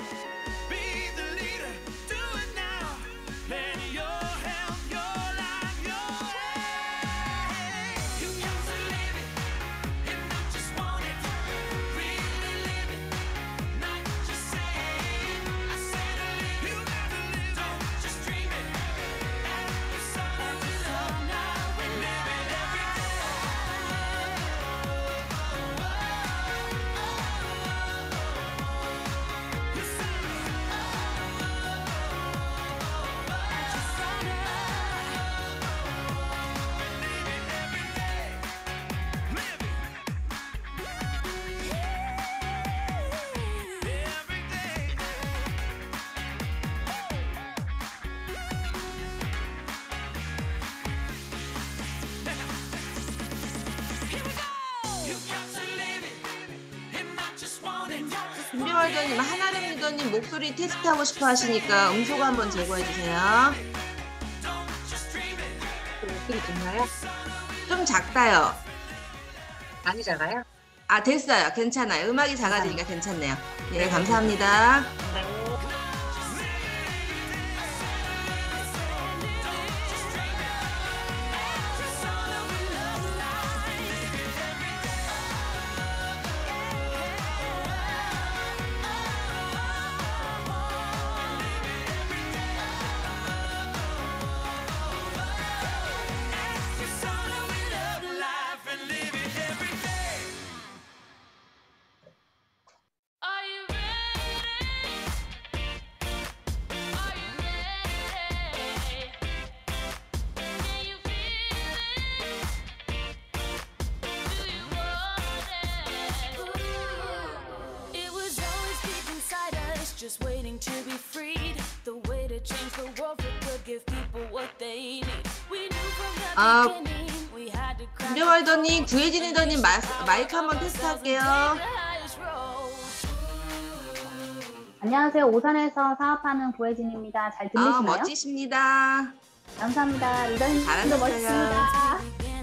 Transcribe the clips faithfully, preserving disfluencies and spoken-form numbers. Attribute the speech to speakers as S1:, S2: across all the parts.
S1: 김병월더님, 하나름리더님 목소리 테스트하고 싶어 하시니까 음소거 한번 제거해 주세요.
S2: 목소리 좋나요?
S1: 좀 작다요.
S2: 많이 작아요?
S1: 아, 됐어요. 괜찮아요. 음악이 작아지니까 괜찮네요. 네, 감사합니다.
S2: 네.
S3: Just waiting to be freed. The way to change the world for good, give people what they need. We knew from the
S1: 아,
S3: beginning we had to crack.
S1: 김병월더님, 구혜진이더님 마이크 한번 테스트할게요.
S4: 안녕하세요. 오산에서 사업하는 구혜진입니다. 잘
S1: 아,
S4: 들리시나요?
S1: 멋지십니다.
S4: 감사합니다. 리더님도
S1: 잘하셨어요.
S4: 멋있습니다.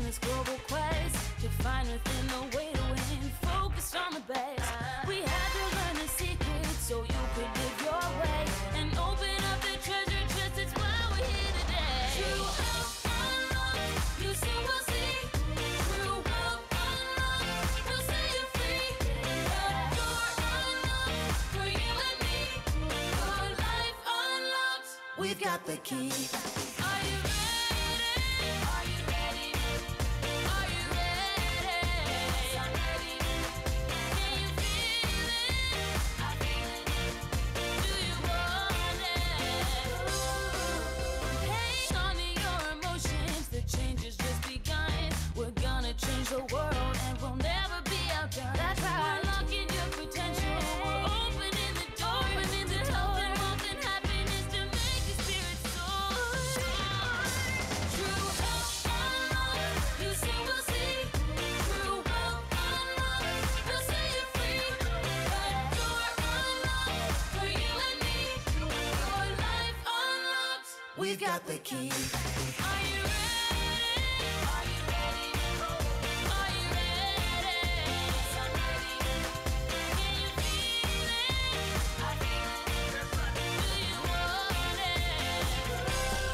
S3: We've got the key. Are you ready? Are you ready? Are you ready? I'm ready. Can you feel it? I feel it. Do you want it? Hang on to your emotions. The change has just begun. We're gonna change the world and we'll never be outdone. That's right. We're unlocking your potential. We're opening the door. Opening the door. Wealth and happiness to make your spirit soar. True wealth unlocked. You soon will see. True wealth unlocked. We'll set you free. A door unlocked for you and me. Your life unlocked. We've got the key. Are you ready? Are you ready? Are you ready? I'm ready. Can you feel it? I feel it. Do you want it?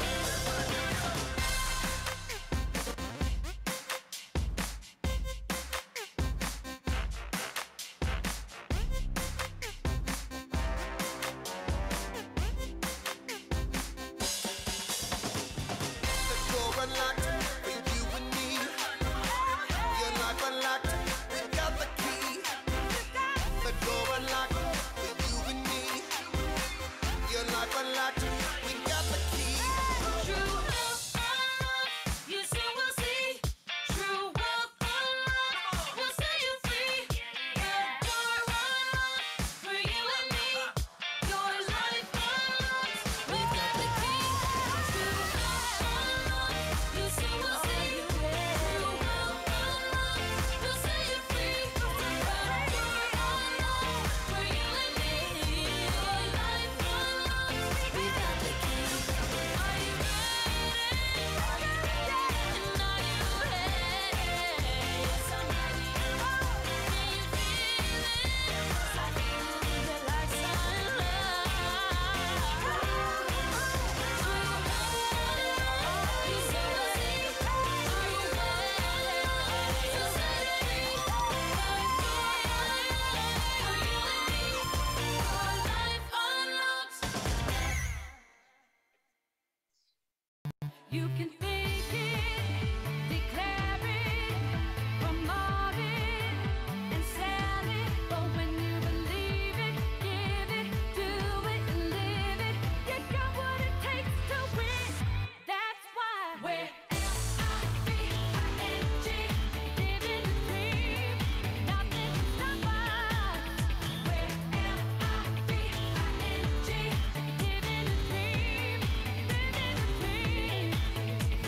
S5: The door unlocked for you and me. Your life unlocked. We got the key. The door unlocked for you and me. Your life unlocked. We got the key.
S3: True wealth unlocked. You soon will see. True wealth unlocked. We'll set you free. The door unlocked for you and me. Your life unlocked. We've got the key. True wealth unlocked. You soon will see. True wealth unlocked. We'll set you free. The door unlocked for you and me. Your life unlocked. We've got You can think it, declare it, promote it, and sell it. But when you believe it, give it, do it, and live it, you got what it takes to win. That's why we're L I V I N G, living the dream. Nothing can stop us. We're L I V I N G, living the dream, living the dream.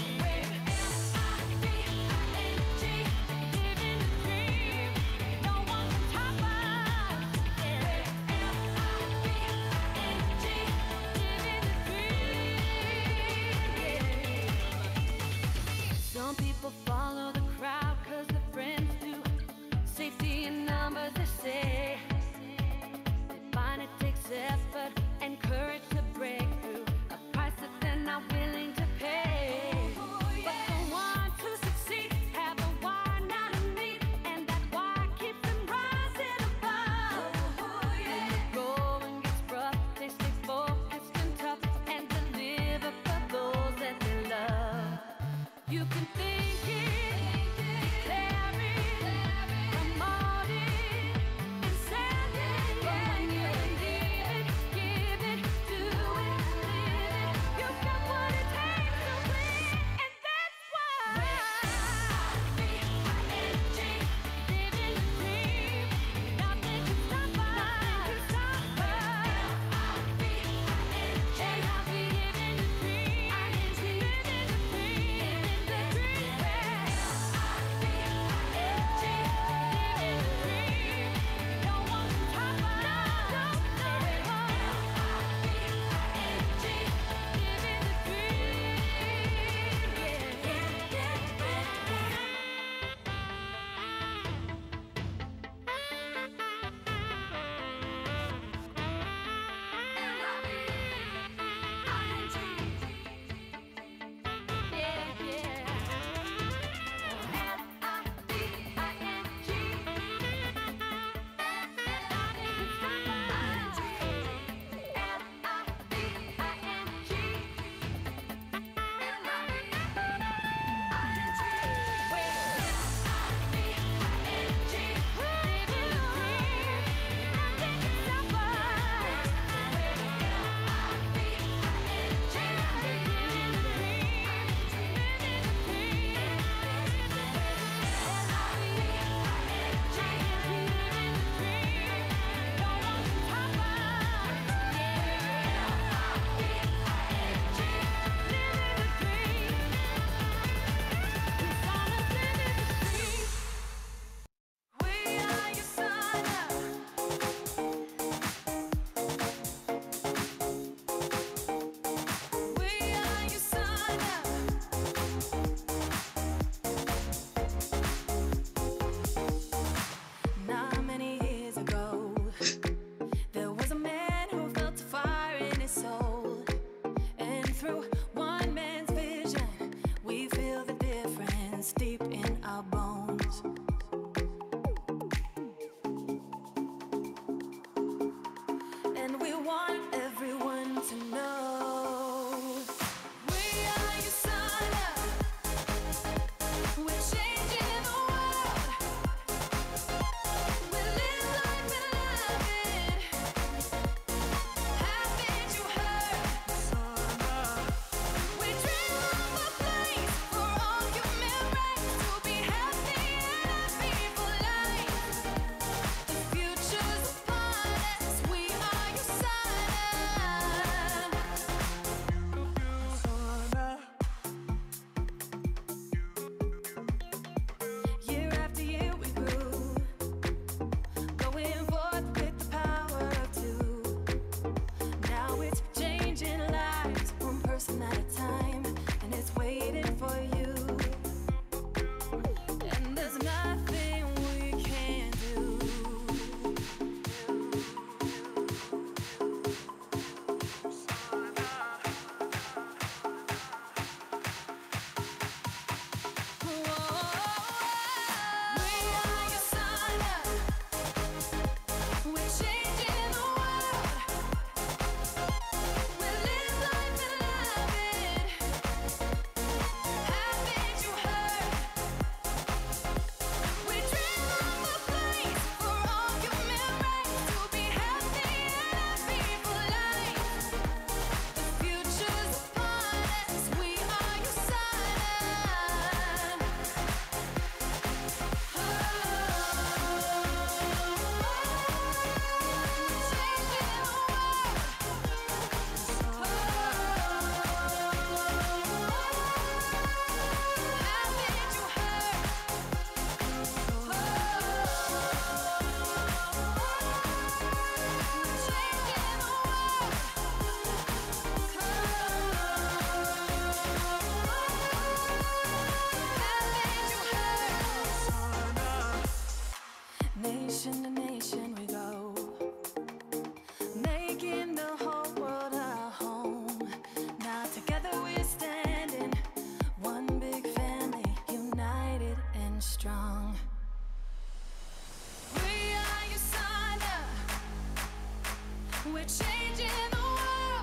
S3: changing the world.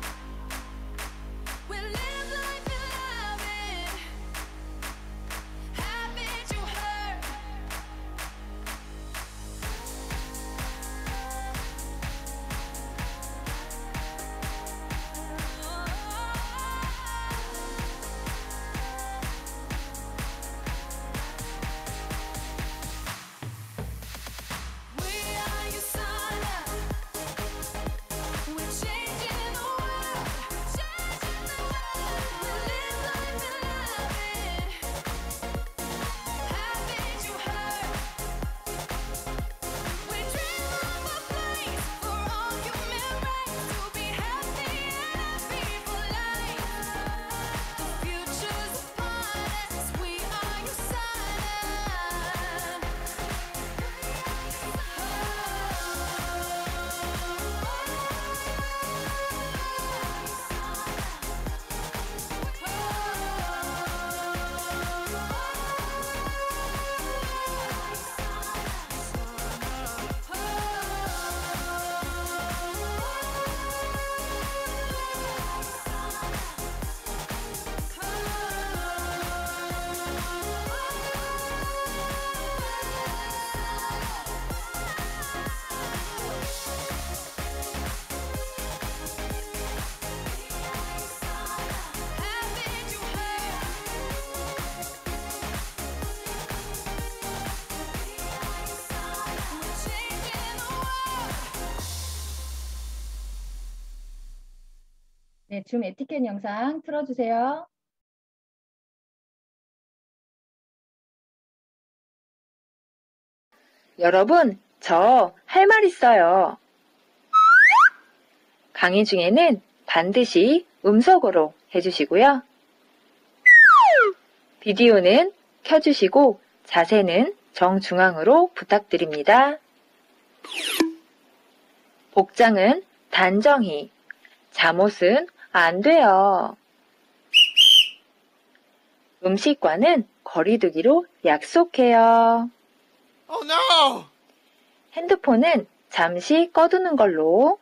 S3: We live life and love it. Haven't you heard? We are your son. We're changing the world. Changing the world. We live life and love it. Haven't you heard? We dream of a place for all human race to be happy and happy for life. The future's upon us. We are your Haven't you heard? We're changing the world.
S6: 네, 줌 에티켓 영상 틀어주세요.
S7: 여러분, 저 할 말 있어요. 강의 중에는 반드시 음성으로 해주시고요. 비디오는 켜주시고 자세는 정중앙으로 부탁드립니다. 복장은 단정히, 잠옷은 안 돼요. 음식과는 거리두기로 약속해요.
S5: Oh no!
S7: 핸드폰은 잠시 꺼두는 걸로.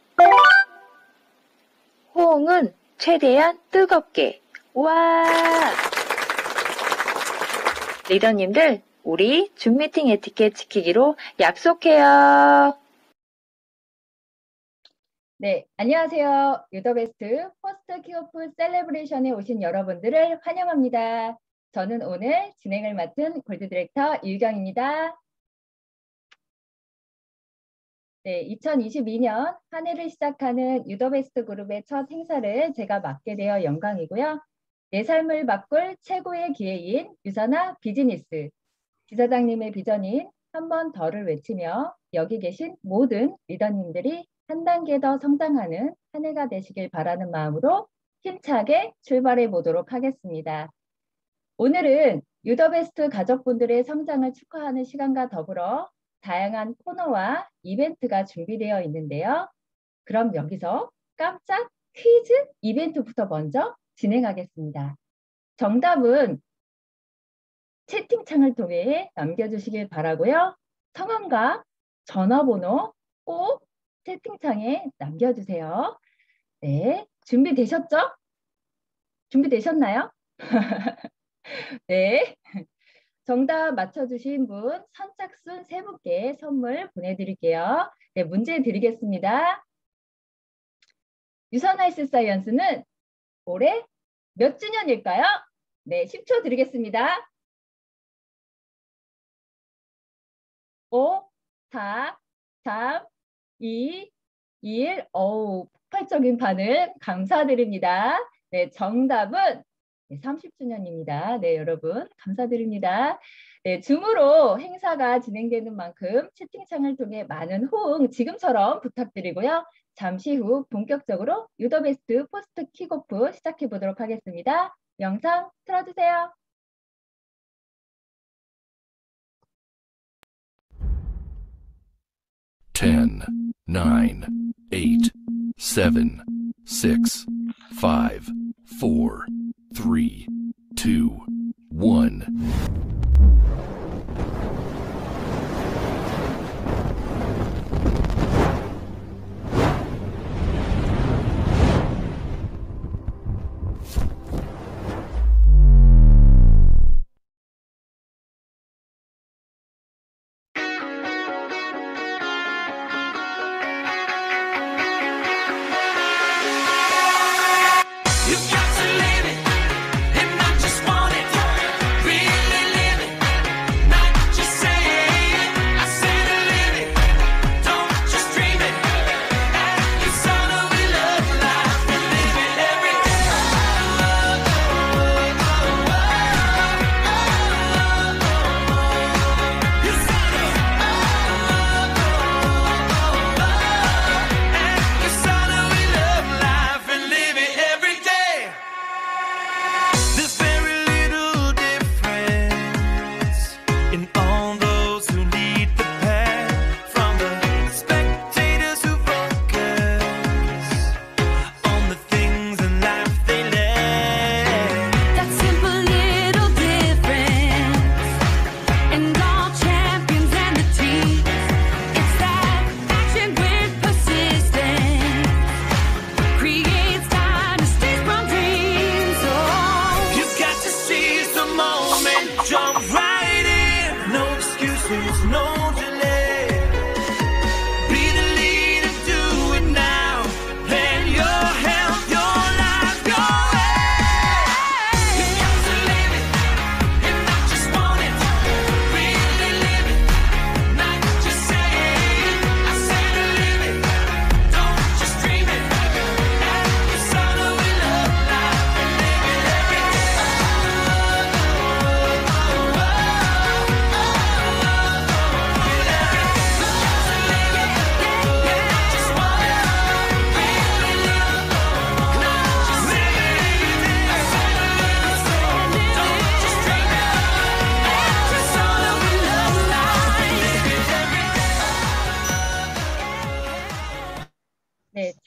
S7: 호응은 최대한 뜨겁게. 와! 리더님들, 우리 줌 미팅 에티켓 지키기로 약속해요.
S6: 네, 안녕하세요. 유더베스트 포스트 킥오프 셀레브레이션에 오신 여러분들을 환영합니다. 저는 오늘 진행을 맡은 골드 디렉터 유경입니다. 네, 이천이십이 년 한 해를 시작하는 유더베스트 그룹의 첫 행사를 제가 맡게 되어 영광이고요. 내 삶을 바꿀 최고의 기회인 유선화 비즈니스 지사장님의 비전인 한 번 더를 외치며 여기 계신 모든 리더님들이 한 단계 더 성장하는 한 해가 되시길 바라는 마음으로 힘차게 출발해 보도록 하겠습니다. 오늘은 유더베스트 가족분들의 성장을 축하하는 시간과 더불어 다양한 코너와 이벤트가 준비되어 있는데요. 그럼 여기서 깜짝 퀴즈 이벤트부터 먼저 진행하겠습니다. 정답은 채팅창을 통해 남겨주시길 바라고요. 성함과 전화번호 꼭 채팅창에 남겨주세요. 네, 준비되셨죠? 준비되셨나요? 네, 정답 맞춰주신 분 선착순 세 분께 선물 보내드릴게요. 네, 문제 드리겠습니다. 유선 헬스 사이언스는 올해 몇 주년일까요? 네, 십 초 드리겠습니다. 오, 사, 삼, 이, 일. 어우, 폭발적인 반응 감사드립니다. 네, 정답은 삼십 주년입니다. 네, 여러분 감사드립니다. 네, 줌으로 행사가 진행되는 만큼 채팅창을 통해 많은 호응 지금처럼 부탁드리고요. 잠시 후 본격적으로 유더베스트 포스트 킥오프 시작해 보도록 하겠습니다. 영상 틀어주세요.
S8: ten, nine, eight, seven, six, five, four, three, two, one.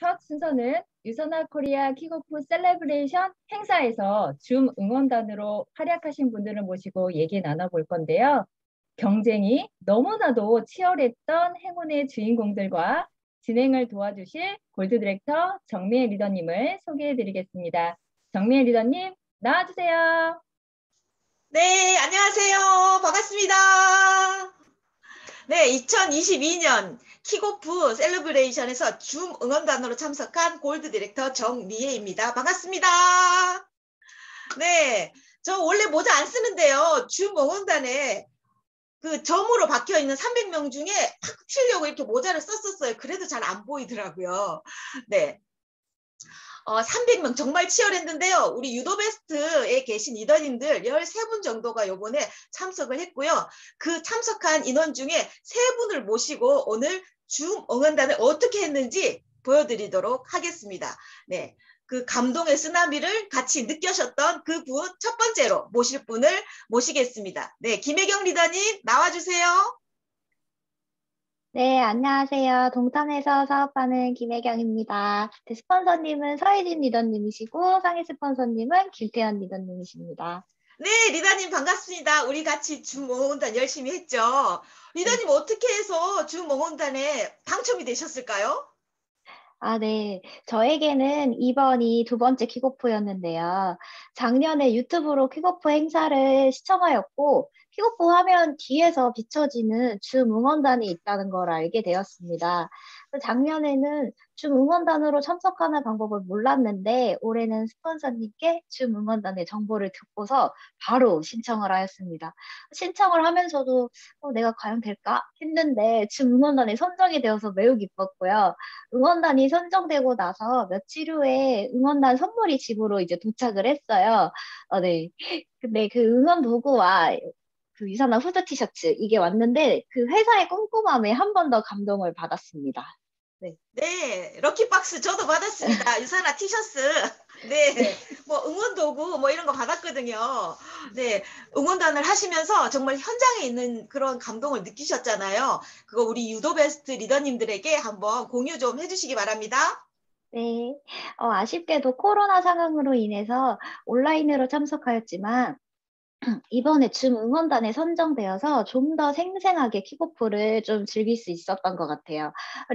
S6: 첫 순서는 유선화 코리아 킥오프 셀레브레이션 행사에서 줌 응원단으로 활약하신 분들을 모시고 얘기 나눠볼 건데요. 경쟁이 너무나도 치열했던 행운의 주인공들과 진행을 도와주실 골드 디렉터 정미애 리더님을 소개해드리겠습니다. 정미애 리더님 나와주세요.
S1: 네, 안녕하세요. 반갑습니다. 네, 이천이십이 년 킥오프 셀러브레이션에서 줌 응원단으로 참석한 골드 디렉터 정미애입니다. 반갑습니다. 네, 저 원래 모자 안 쓰는데요. 줌 응원단에 그 점으로 박혀 있는 삼백 명 중에 팍 치려고 이렇게 모자를 썼었어요. 그래도 잘 안 보이더라고요. 네. 어, 삼백 명 정말 치열했는데요. 우리 유도베스트에 계신 리더님들 열세 분 정도가 요번에 참석을 했고요. 그 참석한 인원 중에 세 분을 모시고 오늘 줌 응원단을 어떻게 했는지 보여드리도록 하겠습니다. 네. 그 감동의 쓰나미를 같이 느끼셨던 그 분 첫 번째로 모실 분을 모시겠습니다. 네, 김혜경 리더님 나와주세요.
S4: 네, 안녕하세요. 동탄에서 사업하는 김혜경입니다. 네, 스폰서님은 서혜진 리더님이시고 상위 스폰서님은 김태현 리더님이십니다.
S1: 네, 리더님 반갑습니다. 우리 같이 줌 응원단 열심히 했죠. 리더님 어떻게 해서 줌 응원단에 당첨이 되셨을까요?
S4: 아, 네. 저에게는 이번이 두 번째 킥오프였는데요. 작년에 유튜브로 킥오프 행사를 시청하였고, 킥오프 화면 뒤에서 비춰지는 줌 응원단이 있다는 걸 알게 되었습니다. 작년에는 줌 응원단으로 참석하는 방법을 몰랐는데, 올해는 스폰서님께 줌 응원단의 정보를 듣고서 바로 신청을 하였습니다. 신청을 하면서도 어, 내가 과연 될까 했는데 줌 응원단에 선정이 되어서 매우 기뻤고요. 응원단이 선정되고 나서 며칠 후에 응원단 선물이 집으로 이제 도착을 했어요. 어, 네. 근데 그 응원 도구와 그 유산화 후드 티셔츠 이게 왔는데 그 회사의 꼼꼼함에 한 번 더 감동을 받았습니다. 네.
S1: 네, 럭키박스 저도 받았습니다. 유산화 티셔츠. 네, 뭐 응원 도구 뭐 이런 거 받았거든요. 네, 응원단을 하시면서 정말 현장에 있는 그런 감동을 느끼셨잖아요. 그거 우리 유도베스트 리더님들에게 한번 공유 좀 해주시기 바랍니다.
S4: 네. 어, 아쉽게도 코로나 상황으로 인해서 온라인으로 참석하였지만 이번에 줌 응원단에 선정되어서 좀 더 생생하게 킥오프를 좀 즐길 수 있었던 것 같아요.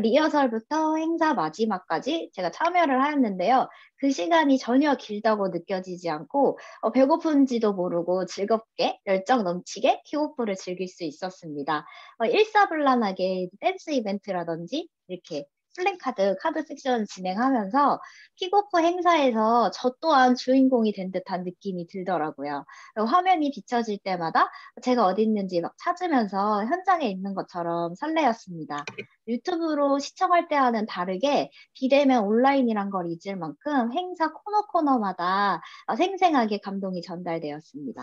S4: 리허설부터 행사 마지막까지 제가 참여를 하였는데요. 그 시간이 전혀 길다고 느껴지지 않고 어, 배고픈지도 모르고 즐겁게 열정 넘치게 킥오프를 즐길 수 있었습니다. 어, 일사불란하게 댄스 이벤트라든지 이렇게 플랜카드, 카드 섹션 진행하면서 킥오프 행사에서 저 또한 주인공이 된 듯한 느낌이 들더라고요. 화면이 비춰질 때마다 제가 어디 있는지 막 찾으면서 현장에 있는 것처럼 설레었습니다. 유튜브로 시청할 때와는 다르게 비대면 온라인이란 걸 잊을 만큼 행사 코너 코너마다 생생하게 감동이 전달되었습니다.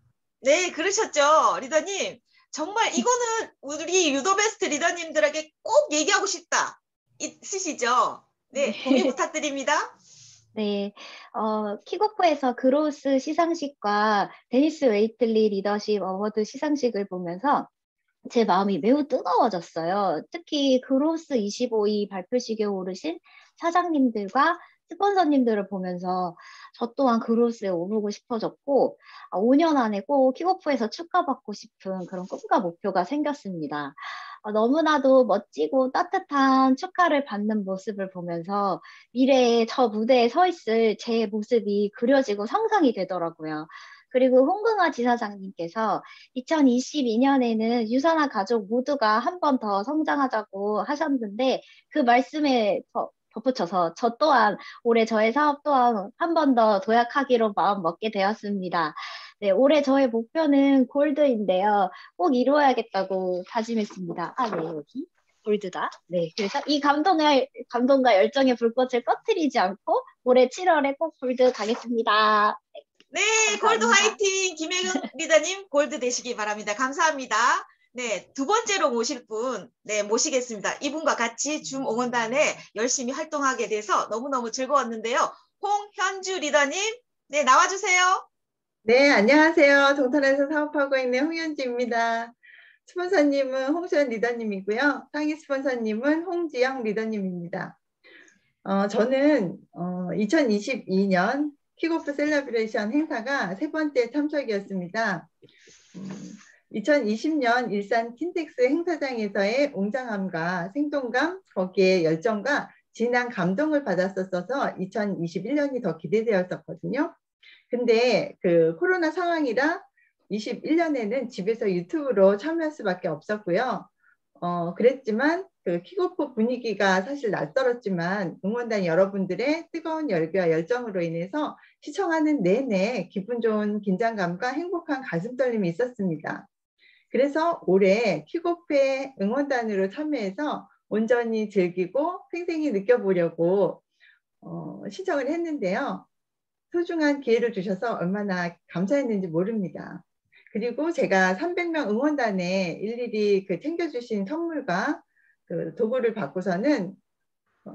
S1: 네, 그러셨죠, 리더님. 정말 이거는 우리 유도베스트 리더님들에게 꼭 얘기하고 싶다. 있으시죠? 네, 공유 부탁드립니다.
S4: 네, 어, 킥오프에서 그로우스 시상식과 데니스 웨이틀리 리더십 어워드 시상식을 보면서 제 마음이 매우 뜨거워졌어요. 특히 그로우스 이십오 위 발표식에 오르신 사장님들과 스폰서님들을 보면서 저 또한 그로우스에 오르고 싶어졌고 오 년 안에 꼭 킥오프에서 축하받고 싶은 그런 꿈과 목표가 생겼습니다. 어, 너무나도 멋지고 따뜻한 축하를 받는 모습을 보면서 미래에 저 무대에 서 있을 제 모습이 그려지고 상상이 되더라고요. 그리고 홍금아 지사장님께서 이천이십이 년에는 유산화 가족 모두가 한 번 더 성장하자고 하셨는데 그 말씀에 더 덧붙여서 저 또한 올해 저의 사업 또한 한 번 더 도약하기로 마음 먹게 되었습니다. 네, 올해 저의 목표는 골드인데요. 꼭 이루어야겠다고 다짐했습니다. 아, 네, 여기 골드다. 네, 그래서 이 감동을, 감동과 열정의 불꽃을 꺼트리지 않고 올해 칠월에 꼭 골드 가겠습니다.
S1: 네,
S4: 감사합니다.
S1: 골드 화이팅! 김혜경 리더님 골드 되시기 바랍니다. 감사합니다. 네, 두 번째로 모실 분, 네, 모시겠습니다. 이분과 같이 줌 응원단에 열심히 활동하게 돼서 너무너무 즐거웠는데요. 홍현주 리더님, 네, 나와주세요.
S9: 네, 안녕하세요. 동탄에서 사업하고 있는 홍현주입니다. 스폰서님은 홍수연 리더님이고요. 상위 스폰서님은 홍지영 리더님입니다. 어, 저는 어, 이천이십이 년 킥오프 셀러브레이션 행사가 세 번째 참석이었습니다. 음, 이천이십 년 일산 킨텍스 행사장에서의 웅장함과 생동감, 거기에 열정과 진한 감동을 받았었어서 이천이십일 년이 더 기대되었었거든요. 근데 그 코로나 상황이라 이십일 년에는 집에서 유튜브로 참여할 수밖에 없었고요. 어, 그랬지만 그 킥오프 분위기가 사실 낯설었지만 응원단 여러분들의 뜨거운 열기와 열정으로 인해서 시청하는 내내 기분 좋은 긴장감과 행복한 가슴떨림이 있었습니다. 그래서 올해 킥오프의 응원단으로 참여해서 온전히 즐기고 생생히 느껴보려고 어, 신청을 했는데요. 소중한 기회를 주셔서 얼마나 감사했는지 모릅니다. 그리고 제가 삼백 명 응원단에 일일이 그 챙겨주신 선물과 그 도구를 받고서는 어,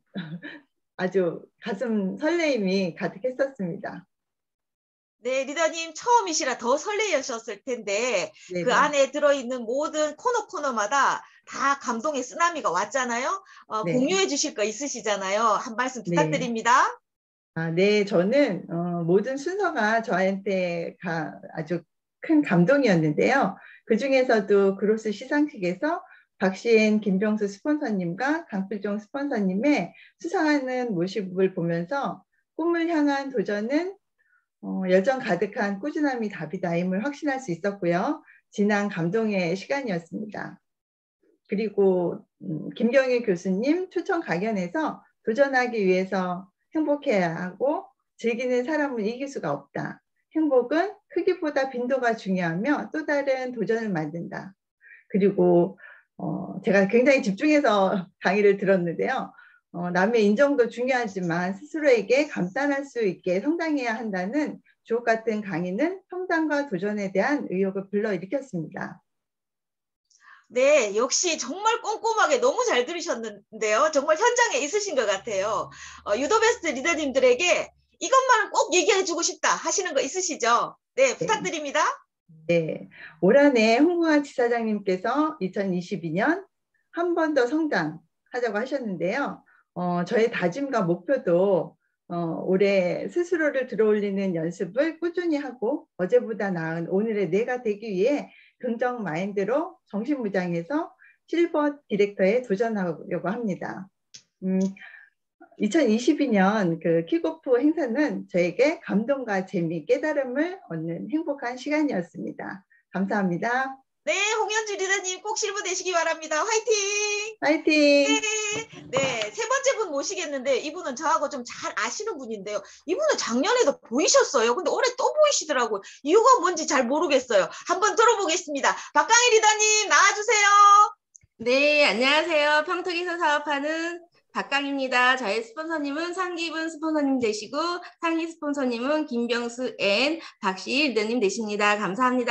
S9: 아주 가슴 설레임이 가득했었습니다.
S1: 네, 리더님 처음이시라 더 설레셨을 텐데
S9: 네네.
S1: 그 안에 들어있는 모든 코너 코너마다 다 감동의 쓰나미가 왔잖아요. 어,
S9: 네.
S1: 공유해 주실 거 있으시잖아요. 한 말씀
S9: 네.
S1: 부탁드립니다.
S9: 아, 네, 저는 어, 모든 순서가 저한테 가, 아주 큰 감동이었는데요. 그 중에서도 그로스 시상식에서 박시엔, 김병수 스폰서님과 강필종 스폰서님의 수상하는 모습을 보면서 꿈을 향한 도전은 어, 열정 가득한 꾸준함이 답이다임을 확신할 수 있었고요. 진한 감동의 시간이었습니다. 그리고 음, 김경일 교수님 초청 강연에서 도전하기 위해서 행복해야 하고 즐기는 사람은 이길 수가 없다. 행복은 크기보다 빈도가 중요하며 또 다른 도전을 만든다. 그리고 어, 제가 굉장히 집중해서 강의를 들었는데요. 어, 남의 인정도 중요하지만 스스로에게 감탄할 수 있게 성장해야 한다는 주옥 같은 강의는 성장과 도전에 대한 의욕을 불러일으켰습니다.
S1: 네, 역시 정말 꼼꼼하게 너무 잘 들으셨는데요. 정말 현장에 있으신 것 같아요. 어, 유더베스트 리더님들에게 이것만은 꼭 얘기해주고 싶다 하시는 거 있으시죠? 네, 부탁드립니다.
S9: 네, 올 한해 홍궁한 지사장님께서 이천이십이 년 한 번 더 성장하자고 하셨는데요. 어, 저의 다짐과 목표도 어, 올해 스스로를 들어올리는 연습을 꾸준히 하고 어제보다 나은 오늘의 내가 되기 위해 긍정 마인드로 정신무장해서 실버 디렉터에 도전하려고 합니다. 음, 이천이십이 년 그 킥오프 행사는 저에게 감동과 재미, 깨달음을 얻는 행복한 시간이었습니다. 감사합니다.
S1: 네, 홍현주 리더님 꼭 실버 되시기 바랍니다. 화이팅!
S9: 화이팅!
S1: 네, 세 번째 분 모시겠는데 이분은 저하고 좀 잘 아시는 분인데요. 이분은 작년에도 보이셨어요. 근데 올해 또 보이시더라고요. 이유가 뭔지 잘 모르겠어요. 한번 들어보겠습니다. 박강희 리더님 나와주세요.
S10: 네, 안녕하세요. 평택에서 사업하는 박강입니다. 저희 스폰서님은 상기분 스폰서님 되시고 상희 스폰서님은 김병수 앤 박시일 리더님 되십니다. 감사합니다.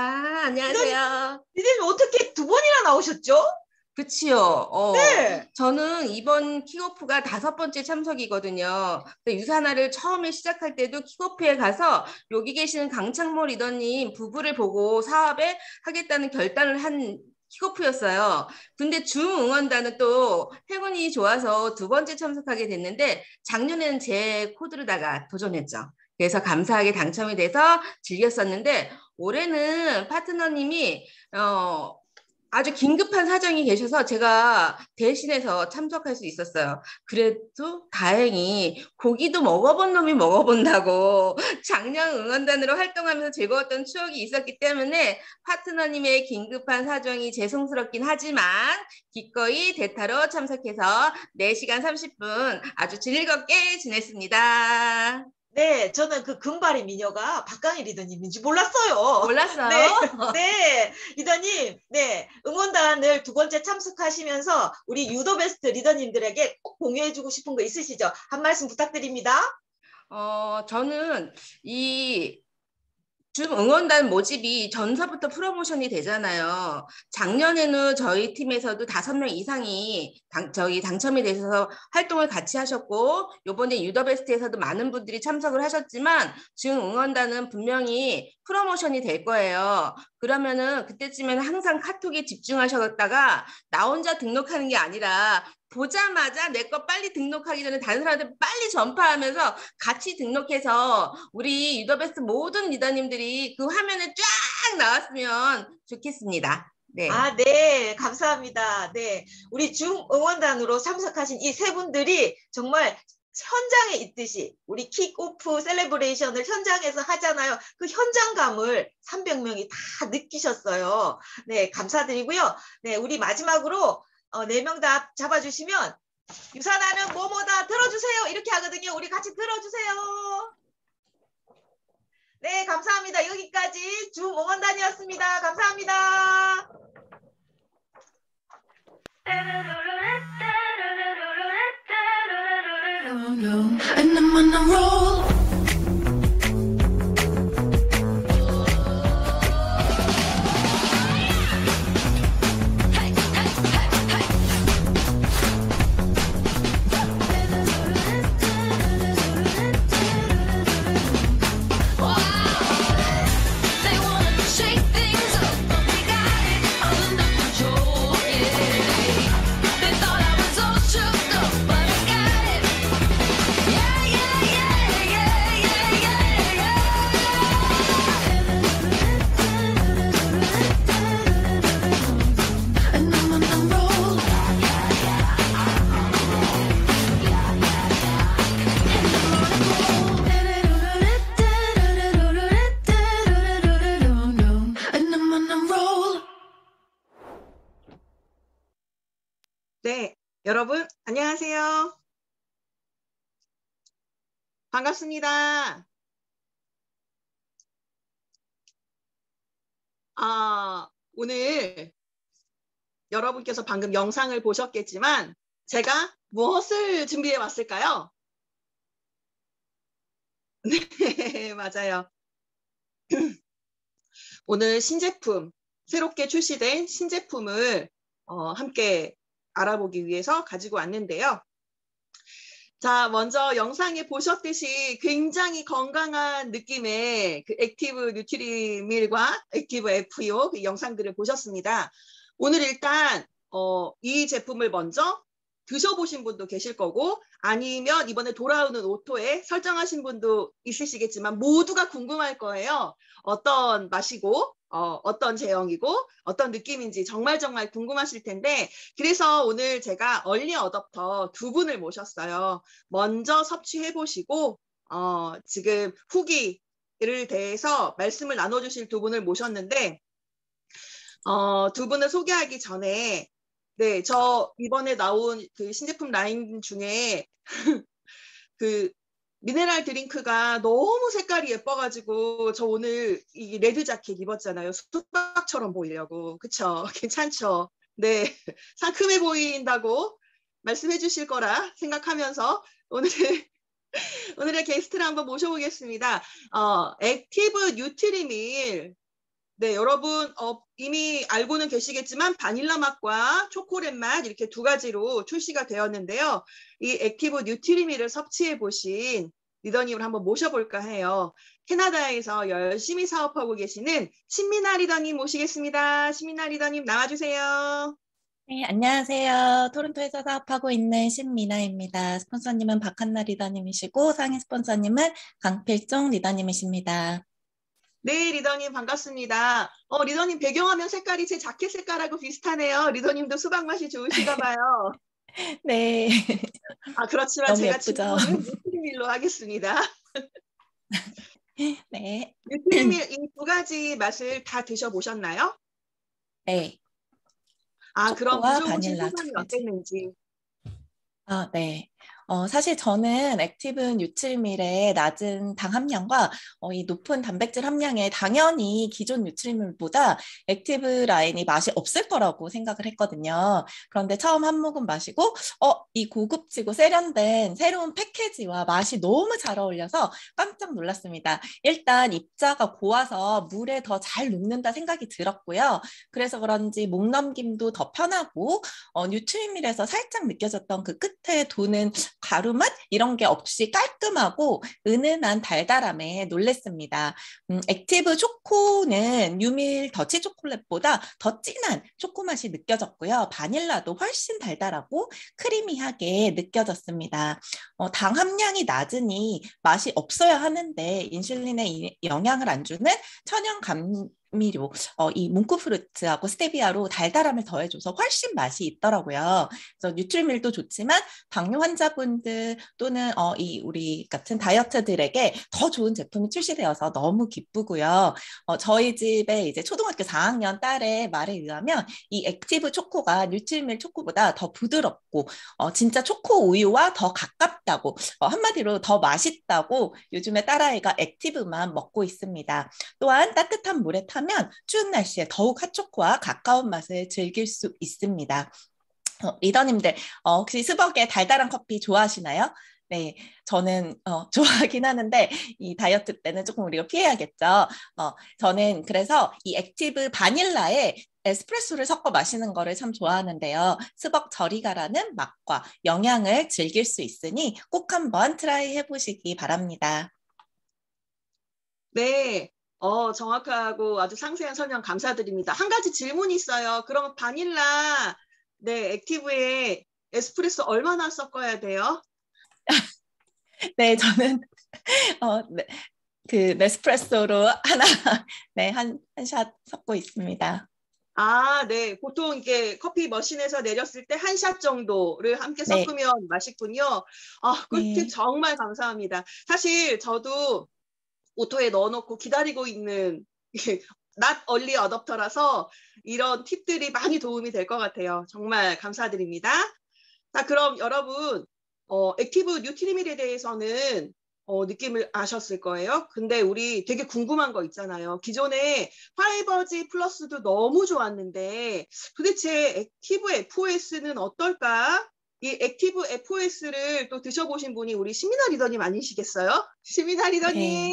S10: 안녕하세요.
S1: 리더님 어떻게 두 번이나 나오셨죠?
S10: 그치요. 어,
S1: 네.
S10: 저는 이번 킥오프가 다섯 번째 참석이거든요. 근데 유산화를 처음에 시작할 때도 킥오프에 가서 여기 계시는 강창모 리더님 부부를 보고 사업에 하겠다는 결단을 한 킥오프였어요. 근데 줌 응원단은 또 행운이 좋아서 두 번째 참석하게 됐는데 작년에는 제 코드로다가 도전했죠. 그래서 감사하게 당첨이 돼서 즐겼었는데 올해는 파트너님이 어, 아주 긴급한 사정이 계셔서 제가 대신해서 참석할 수 있었어요. 그래도 다행히 고기도 먹어본 놈이 먹어본다고 작년 응원단으로 활동하면서 즐거웠던 추억이 있었기 때문에 파트너님의 긴급한 사정이 죄송스럽긴 하지만 기꺼이 대타로 참석해서 네 시간 삼십 분 아주 즐겁게 지냈습니다.
S1: 네, 저는 그 금발의 미녀가 박강희 리더님인지 몰랐어요.
S10: 몰랐어요?
S1: 네, 네, 리더님, 네, 응원단을 두 번째 참석하시면서 우리 유더베스트 리더님들에게 꼭 공유해주고 싶은 거 있으시죠? 한 말씀 부탁드립니다.
S10: 어, 저는 이 줌 응원단 모집이 전서부터 프로모션이 되잖아요. 작년에는 저희 팀에서도 다섯 명 이상이 당, 저희 당첨이 되셔서 활동을 같이 하셨고, 요번에 유더베스트에서도 많은 분들이 참석을 하셨지만 줌 응원단은 분명히 프로모션이 될 거예요. 그러면은 그때쯤에는 항상 카톡에 집중하셨다가 나 혼자 등록하는 게 아니라 보자마자 내 거 빨리 등록하기 전에 다른 사람들 빨리 전파하면서 같이 등록해서 우리 유더베스트 모든 리더님들이 그 화면에 쫙 나왔으면 좋겠습니다. 네.
S1: 아, 네, 감사합니다. 네, 우리 줌 응원단으로 참석하신 이 세 분들이 정말 현장에 있듯이 우리 킥오프 셀레브레이션을 현장에서 하잖아요. 그 현장감을 삼백 명이 다 느끼셨어요. 네, 감사드리고요. 네, 우리 마지막으로 어, 네 명 다 잡아주시면 유산하는 뭐뭐다 들어주세요. 이렇게 하거든요. 우리 같이 들어주세요. 네, 감사합니다. 여기까지 줌 응원단이었습니다. 감사합니다.
S3: And I'm on a roll. They wanna shake things up, but we got it all under control. Yeah. They thought I was all shook up, but I got it. Yeah, yeah, yeah, yeah, yeah, yeah, yeah. And I'm on a roll. And I'm on a roll.
S11: 네, 여러분 안녕하세요. 반갑습니다. 아, 오늘 여러분께서 방금 영상을 보셨겠지만 제가 무엇을 준비해 왔을까요? 네, 맞아요. 오늘 신제품, 새롭게 출시된 신제품을 어, 함께 알아보기 위해서 가지고 왔는데요. 자, 먼저 영상에 보셨듯이 굉장히 건강한 느낌의 그 액티브 뉴트리밀과 액티브 에프이오 그 영상들을 보셨습니다. 오늘 일단 어, 이 제품을 먼저 드셔보신 분도 계실 거고 아니면 이번에 돌아오는 오토에 설정하신 분도 있으시겠지만 모두가 궁금할 거예요. 어떤 맛이고 어, 어떤 제형이고 어떤 느낌인지 정말 정말 궁금하실 텐데 그래서 오늘 제가 얼리 어댑터 두 분을 모셨어요. 먼저 섭취해보시고 어, 지금 후기를 대해서 말씀을 나눠주실 두 분을 모셨는데 어, 두 분을 소개하기 전에 네, 저 이번에 나온 그 신제품 라인 중에 그 미네랄 드링크가 너무 색깔이 예뻐가지고 저 오늘 이 레드 자켓 입었잖아요. 수박처럼 보이려고. 그쵸? 괜찮죠? 네, 상큼해 보인다고 말씀해 주실 거라 생각하면서 오늘 오늘의 게스트를 한번 모셔보겠습니다. 어, 액티브 뉴트리밀. 네, 여러분 어, 이미 알고는 계시겠지만 바닐라 맛과 초콜릿 맛 이렇게 두 가지로 출시가 되었는데요. 이 액티브 뉴트리밀을 섭취해 보신 리더님을 한번 모셔볼까 해요. 캐나다에서 열심히 사업하고 계시는 신미나 리더님 모시겠습니다. 신미나 리더님 나와주세요.
S12: 네, 안녕하세요. 토론토에서 사업하고 있는 신미나입니다. 스폰서님은 박한나 리더님이시고 상임 스폰서님은 강필종 리더님이십니다.
S11: 네, 리더님 반갑습니다. 어, 리더님 배경화면 색깔이 제 자켓 색깔하고 비슷하네요. 리더님도 수박 맛이 좋으신가 봐요.
S12: 네.
S11: 아, 그렇지만
S12: 너무
S11: 제가
S12: 예쁘죠?
S11: 질문은 뉴트리밀로 하겠습니다.
S12: 네.
S11: 뉴트리밀 이 두 가지 맛을 다 드셔보셨나요?
S12: 네.
S11: 아, 그럼
S12: 초코와
S11: 드셔보신
S12: 바닐라
S11: 소감이
S12: 두 가지.
S11: 어땠는지.
S12: 아, 네. 어, 사실 저는 액티브 뉴트리밀의 낮은 당 함량과 어, 이 높은 단백질 함량에 당연히 기존 뉴트리밀보다 액티브 라인이 맛이 없을 거라고 생각을 했거든요. 그런데 처음 한 모금 마시고 어, 이 고급지고 세련된 새로운 패키지와 맛이 너무 잘 어울려서 깜짝 놀랐습니다. 일단 입자가 고와서 물에 더 잘 녹는다 생각이 들었고요. 그래서 그런지 목 넘김도 더 편하고 어, 뉴트리밀에서 살짝 느껴졌던 그 끝에 도는 가루맛 이런 게 없이 깔끔하고 은은한 달달함에 놀랬습니다. 음, 액티브 초코는 뉴밀 더치 초콜릿보다 더 진한 초코 맛이 느껴졌고요. 바닐라도 훨씬 달달하고 크리미하게 느껴졌습니다. 어, 당 함량이 낮으니 맛이 없어야 하는데 인슐린에 이- 영향을 안 주는 천연 감미료, 어, 이 뭉크프루트하고 스테비아로 달달함을 더해줘서 훨씬 맛이 있더라고요. 그래서 뉴트리밀도 좋지만 당뇨 환자분들 또는 어, 이 우리 같은 다이어트들에게 더 좋은 제품이 출시되어서 너무 기쁘고요. 어, 저희 집에 이제 초등학교 사 학년 딸의 말에 의하면 이 액티브 초코가 뉴트리밀 초코보다 더 부드럽고 어, 진짜 초코 우유와 더 가깝다고 어, 한마디로 더 맛있다고 요즘에 딸아이가 액티브만 먹고 있습니다. 또한 따뜻한 물에 타면 추운 날씨에 더욱 핫초코와 가까운 맛을 즐길 수 있습니다. 어, 리더님들 어, 혹시 스벅의 달달한 커피 좋아하시나요? 네, 저는 어, 좋아하긴 하는데 이 다이어트 때는 조금 우리가 피해야겠죠. 어, 저는 그래서 이 액티브 바닐라에 에스프레소를 섞어 마시는 거를 참 좋아하는데요. 스벅 저리가라는 맛과 영양을 즐길 수 있으니 꼭 한번 트라이 해보시기 바랍니다.
S11: 네, 어, 정확하고 아주 상세한 설명 감사드립니다. 한 가지 질문이 있어요. 그럼 바닐라, 네, 액티브에 에스프레소 얼마나 섞어야 돼요?
S12: 네, 저는 어, 네, 그 네스프레소로 하나, 네, 한, 한 샷 섞고 있습니다.
S11: 아, 네. 보통 이게 커피 머신에서 내렸을 때 한 샷 정도를 함께
S12: 네.
S11: 섞으면 맛있군요. 아, 꿀팁
S12: 네.
S11: 정말 감사합니다. 사실 저도 오토에 넣어놓고 기다리고 있는 not early adopter라서 이런 팁들이 많이 도움이 될 것 같아요. 정말 감사드립니다. 자, 그럼 여러분, 어, 액티브 뉴트리밀에 대해서는 어, 느낌을 아셨을 거예요. 근데 우리 되게 궁금한 거 있잖아요. 기존에 파이버지 플러스도 너무 좋았는데 도대체 액티브 에프오에스는 어떨까? 이 액티브 에프오에스를 또 드셔보신 분이 우리 신미나 리더님 아니시겠어요? 신미나 리더님.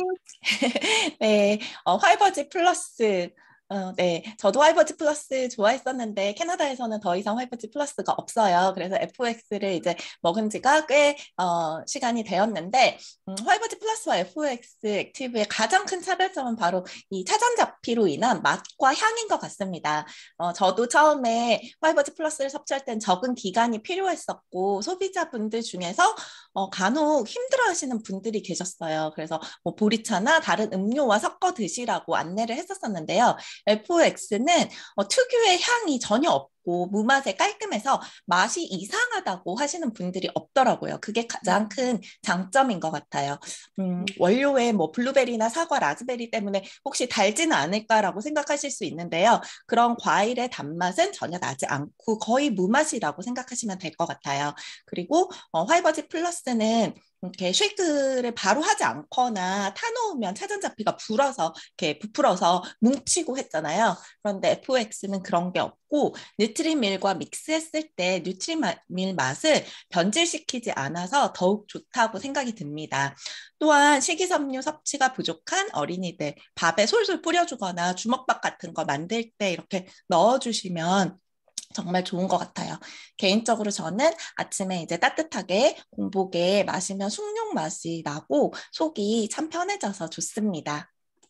S12: 네, 네, 어, 화이버지 플러스. 어, 네, 저도 화이버지 플러스 좋아했었는데 캐나다에서는 더 이상 화이버지 플러스가 없어요. 그래서 에프오엑스를 이제 먹은 지가 꽤 어, 시간이 되었는데 음, 화이버지 플러스와 에프오엑스 액티브의 가장 큰 차별점은 바로 이 차전자피로 인한 맛과 향인 것 같습니다. 어, 저도 처음에 화이버지 플러스를 섭취할 땐 적은 기간이 필요했었고 소비자분들 중에서 어, 간혹 힘들어하시는 분들이 계셨어요. 그래서 뭐 보리차나 다른 음료와 섞어 드시라고 안내를 했었었는데요. 에프오엑스는 어, 특유의 향이 전혀 없고 무맛에 깔끔해서 맛이 이상하다고 하시는 분들이 없더라고요. 그게 가장 큰 장점인 것 같아요. 음, 원료에 뭐 블루베리나 사과, 라즈베리 때문에 혹시 달지는 않을까라고 생각하실 수 있는데요. 그런 과일의 단맛은 전혀 나지 않고 거의 무맛이라고 생각하시면 될 것 같아요. 그리고 어, 화이버지 플러스는 이렇게 쉐이크를 바로 하지 않거나 타놓으면 차전자피가 불어서 이렇게 부풀어서 뭉치고 했잖아요. 그런데 에프오엑스는 그런 게 없고 뉴트리밀과 믹스했을 때 뉴트리밀 맛을 변질시키지 않아서 더욱 좋다고 생각이 듭니다. 또한 식이섬유 섭취가 부족한 어린이들 밥에 솔솔 뿌려주거나 주먹밥 같은 거 만들 때 이렇게 넣어주시면 정말 좋은 것 같아요. 개인적으로 저는 아침에 이제 따뜻하게 공복에 마시면 숭늉 맛이 나고 속이 참 편해져서 좋습니다.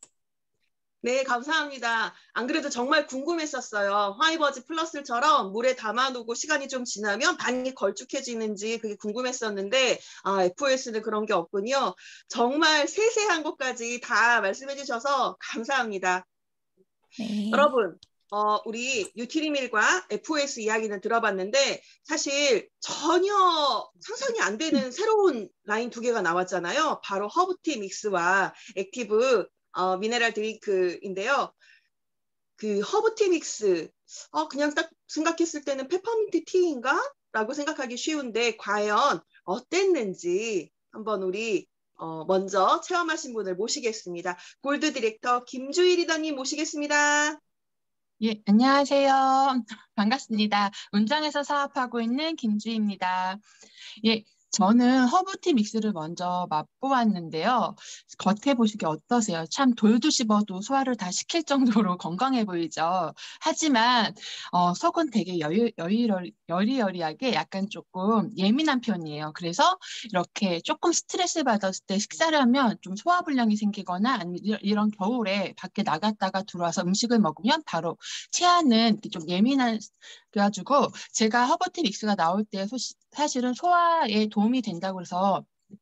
S11: 네, 감사합니다. 안 그래도 정말 궁금했었어요. 화이버지 플러스처럼 물에 담아놓고 시간이 좀 지나면 반이 걸쭉해지는지 그게 궁금했었는데 아, 에프오에스는 그런 게 없군요. 정말 세세한 것까지 다 말씀해 주셔서 감사합니다.
S12: 네.
S11: 여러분, 어, 우리 뉴트리밀과 에프오에스 이야기는 들어봤는데 사실 전혀 상상이 안 되는 새로운 라인 두 개가 나왔잖아요. 바로 허브티 믹스와 액티브 어, 미네랄 드링크인데요. 그 허브티 믹스, 어, 그냥 딱 생각했을 때는 페퍼민트 티인가? 라고 생각하기 쉬운데 과연 어땠는지 한번 우리 어, 먼저 체험하신 분을 모시겠습니다. 골드 디렉터 김주희 리더님 모시겠습니다.
S13: 예, 안녕하세요. 반갑습니다. 운장에서 사업하고 있는 김주희입니다. 예, 저는 허브티 믹스를 먼저 맛보았는데요. 겉에 보시기 어떠세요? 참 돌도 씹어도 소화를 다 시킬 정도로 건강해 보이죠. 하지만 어, 속은 되게 여유, 여유여리, 여리여리하게 약간 조금 예민한 편이에요. 그래서 이렇게 조금 스트레스 받았을 때 식사를 하면 좀 소화불량이 생기거나 아니면 이런, 이런 겨울에 밖에 나갔다가 들어와서 음식을 먹으면 바로 체하는 좀 예민한 그래가지고 제가 허브티 믹스가 나올 때 소, 사실은 소화에 도움이 된다고 해서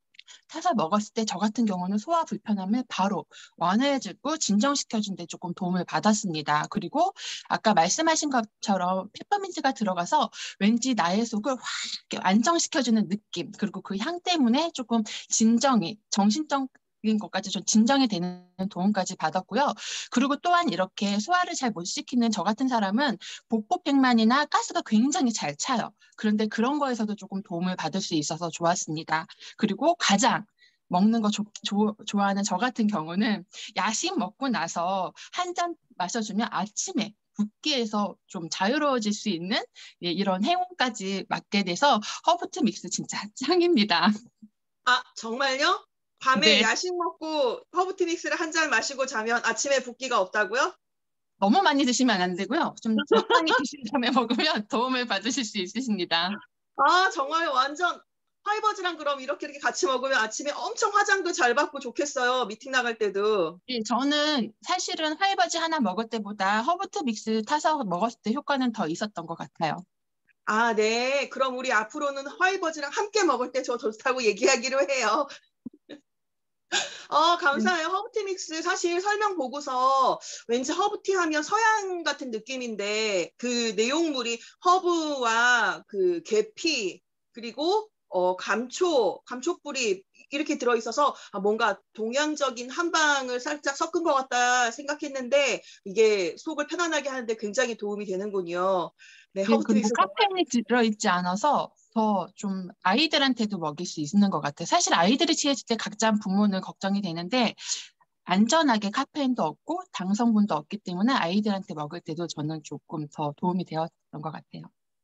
S13: 타서 먹었을 때 저 같은 경우는 소화 불편함을 바로 완화해주고 진정시켜준 데 조금 도움을 받았습니다. 그리고 아까 말씀하신 것처럼 페퍼민트가 들어가서 왠지 나의 속을 확 안정시켜주는 느낌, 그리고 그 향 때문에 조금 진정이, 정신적 인 것까지 좀 진정이 되는 도움까지 받았고요. 그리고 또한 이렇게 소화를 잘 못 시키는 저 같은 사람은 복부백만이나 가스가 굉장히 잘 차요. 그런데 그런 거에서도 조금 도움을 받을 수 있어서 좋았습니다. 그리고 가장 먹는 거 조, 조, 좋아하는 저 같은 경우는 야식 먹고 나서 한 잔 마셔주면 아침에 붓기에서 좀 자유로워질 수 있는 예, 이런 행운까지 맡게 돼서 허브티 믹스 진짜 짱입니다.
S11: 아, 정말요? 밤에
S13: 네.
S11: 야식 먹고 허브티 믹스를 한 잔 마시고 자면 아침에 붓기가 없다고요?
S13: 너무 많이 드시면 안 되고요. 좀 적당히 드시기 전에 먹으면 도움을 받으실 수 있으십니다.
S11: 아, 정말 완전 화이버즈랑 그럼 이렇게 이렇게 같이 먹으면 아침에 엄청 화장도 잘 받고 좋겠어요. 미팅 나갈 때도.
S13: 예, 저는 사실은 화이버지 하나 먹을 때보다 허브티 믹스 타서 먹었을 때 효과는 더 있었던 것 같아요.
S11: 아, 네. 그럼 우리 앞으로는 화이버즈랑 함께 먹을 때 저 좋다고 얘기하기로 해요. 어, 감사해요. 허브티 믹스 사실 설명 보고서 왠지 허브티 하면 서양 같은 느낌인데 그 내용물이 허브와 그 계피 그리고 어, 감초, 감초뿌리 이렇게 들어있어서 아, 뭔가 동양적인 한방을 살짝 섞은 것 같다 생각했는데 이게 속을 편안하게 하는데 굉장히 도움이 되는군요. 네,
S13: 예,
S11: 허브티
S13: 그리고
S11: 믹스
S13: 카페인이 들어있지 않아서 더 좀 아이들한테도 먹일 수 있는 것 같아요. 사실 아이들이 취했을 때 각자 부모는 걱정이 되는데 안전하게 카페인도 없고 당 성분도 없기 때문에 아이들한테 먹을 때도 저는 조금 더 도움이 되었던 것 같아요.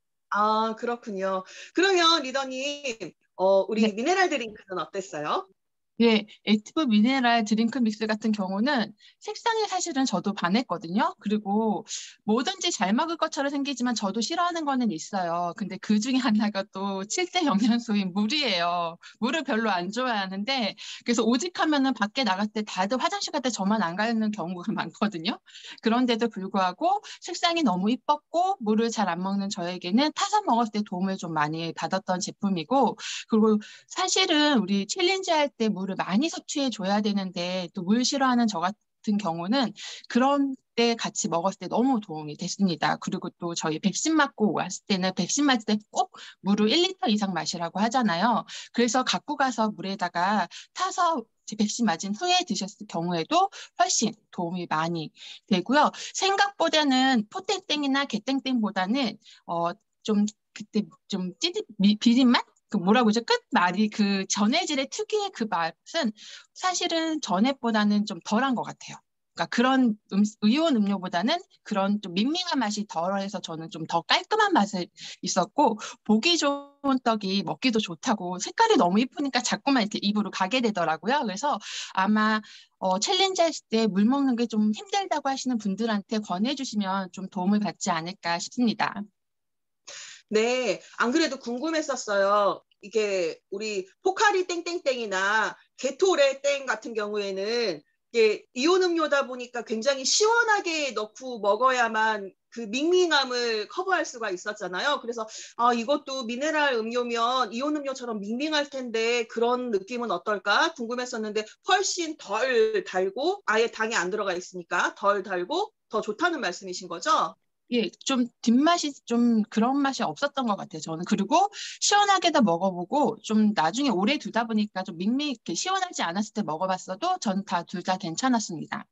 S11: 아, 그렇군요. 그러면 리더님, 어, 우리
S13: 네.
S11: 미네랄 드링크는 어땠어요?
S13: 예, 액티브 미네랄 드링크 믹스 같은 경우는 색상이 사실은 저도 반했거든요. 그리고 뭐든지 잘 먹을 것처럼 생기지만 저도 싫어하는 거는 있어요. 근데 그 중에 하나가 또 칠 대 영양소인 물이에요. 물을 별로 안 좋아하는데 그래서 오직 하면은 밖에 나갈 때 다들 화장실 갈 때 저만 안 가는 경우가 많거든요. 그런데도 불구하고 색상이 너무 이뻤고 물을 잘 안 먹는 저에게는 타서 먹었을 때 도움을 좀 많이 받았던 제품이고 그리고 사실은 우리 챌린지 할 때 물을 많이 섭취해 줘야 되는데 또 물 싫어하는 저 같은 경우는 그런 때 같이 먹었을 때 너무 도움이 됐습니다. 그리고 또 저희 백신 맞고 왔을 때는 백신 맞을 때 꼭 물을 일 리터 이상 마시라고 하잖아요. 그래서 갖고 가서 물에다가 타서 백신 맞은 후에 드셨을 경우에도 훨씬 도움이 많이 되고요. 생각보다는 포땡땡이나 게땡땡보다는 어, 좀 그때 좀 찌릿 비린 맛? 그 뭐라고 그러죠? 끝말이 그 전해질의 특유의 그 맛은 사실은 전해보다는 좀 덜한 것 같아요. 그러니까 그런 음, 의온 음료보다는 그런 좀 밍밍한 맛이 덜해서 저는 좀 더 깔끔한 맛이 있었고 보기 좋은 떡이 먹기도 좋다고 색깔이 너무 이쁘니까 자꾸만 이렇게 입으로 가게 되더라고요. 그래서 아마 어, 챌린지 했을 때 물 먹는 게 좀 힘들다고 하시는 분들한테 권해주시면 좀 도움을 받지 않을까 싶습니다.
S11: 네, 안 그래도 궁금했었어요. 이게 우리 포카리 땡땡땡이나 게토레 땡 같은 경우에는 이게 이온 음료다 보니까 굉장히 시원하게 넣고 먹어야만 그 밍밍함을 커버할 수가 있었잖아요. 그래서 아, 이것도 미네랄 음료면 이온 음료처럼 밍밍할 텐데 그런 느낌은 어떨까 궁금했었는데 훨씬 덜 달고 아예 당이 안 들어가 있으니까 덜 달고 더 좋다는 말씀이신 거죠?
S13: 예, 좀 뒷맛이 좀 그런 맛이 없었던 것 같아요. 저는 그리고 시원하게도 먹어보고 좀 나중에 오래 두다 보니까 좀 밍밍 이렇게 시원하지 않았을 때 먹어봤어도 전 다 둘 다 괜찮았습니다.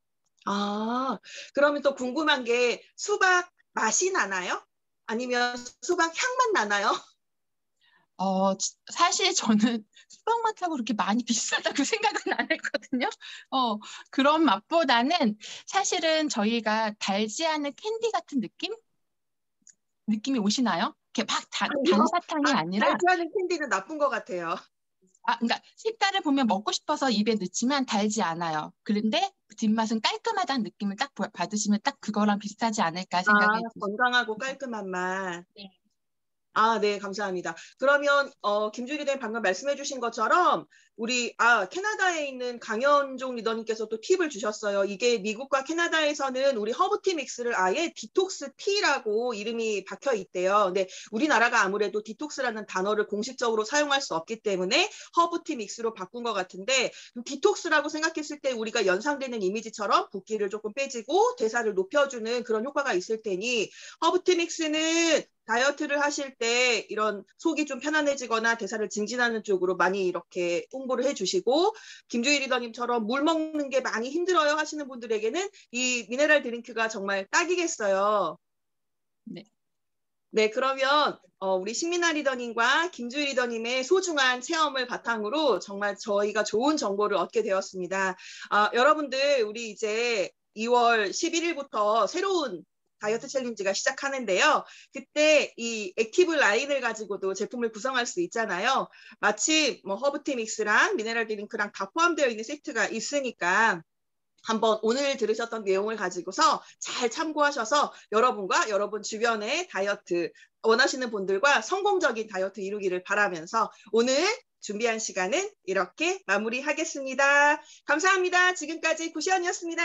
S11: 아, 그러면 또 궁금한 게 수박 맛이 나나요? 아니면 수박 향만 나나요?
S13: 어, 지- 사실 저는 수박맛하고 그렇게 많이 비슷하다고 생각은 안 했거든요. 어, 그런 맛보다는 사실은 저희가 달지 않은 캔디 같은 느낌? 느낌이 오시나요? 이렇게 막 단,
S11: 아니요.
S13: 단사탕이
S11: 아,
S13: 아니라,
S11: 달지 않은 캔디는 나쁜 것 같아요.
S13: 아, 그러니까 색깔을 보면 먹고 싶어서 입에 넣지만 달지 않아요. 그런데 뒷맛은 깔끔하다는 느낌을 딱 보- 받으시면 딱 그거랑 비슷하지 않을까
S11: 아,
S13: 생각이 듭니다.
S11: 건강하고 깔끔한 맛.
S13: 네.
S11: 아, 네, 감사합니다. 그러면 어, 김주리 대님 방금 말씀해주신 것처럼 우리 아 캐나다에 있는 강현종 리더님께서 또 팁을 주셨어요. 이게 미국과 캐나다에서는 우리 허브티 믹스를 아예 디톡스 티라고 이름이 박혀 있대요. 근데 우리나라가 아무래도 디톡스라는 단어를 공식적으로 사용할 수 없기 때문에 허브티 믹스로 바꾼 것 같은데 디톡스라고 생각했을 때 우리가 연상되는 이미지처럼 붓기를 조금 빼주고 대사를 높여주는 그런 효과가 있을 테니 허브티 믹스는 다이어트를 하실 때 이런 속이 좀 편안해지거나 대사를 증진하는 쪽으로 많이 이렇게 홍보를 해주시고 김주희 리더님처럼 물 먹는 게 많이 힘들어요 하시는 분들에게는 이 미네랄 드링크가 정말 딱이겠어요.
S13: 네.
S11: 네, 그러면 어, 우리 신민아 리더님과 김주희 리더님의 소중한 체험을 바탕으로 정말 저희가 좋은 정보를 얻게 되었습니다. 아, 여러분들 우리 이제 이월 십일일부터 새로운 다이어트 챌린지가 시작하는데요. 그때 이 액티브 라인을 가지고도 제품을 구성할 수 있잖아요. 마침 뭐 허브티 믹스랑 미네랄 드링크랑 다 포함되어 있는 세트가 있으니까 한번 오늘 들으셨던 내용을 가지고서 잘 참고하셔서 여러분과 여러분 주변의 다이어트 원하시는 분들과 성공적인 다이어트 이루기를 바라면서 오늘 준비한 시간은 이렇게 마무리하겠습니다. 감사합니다. 지금까지 구시연이었습니다.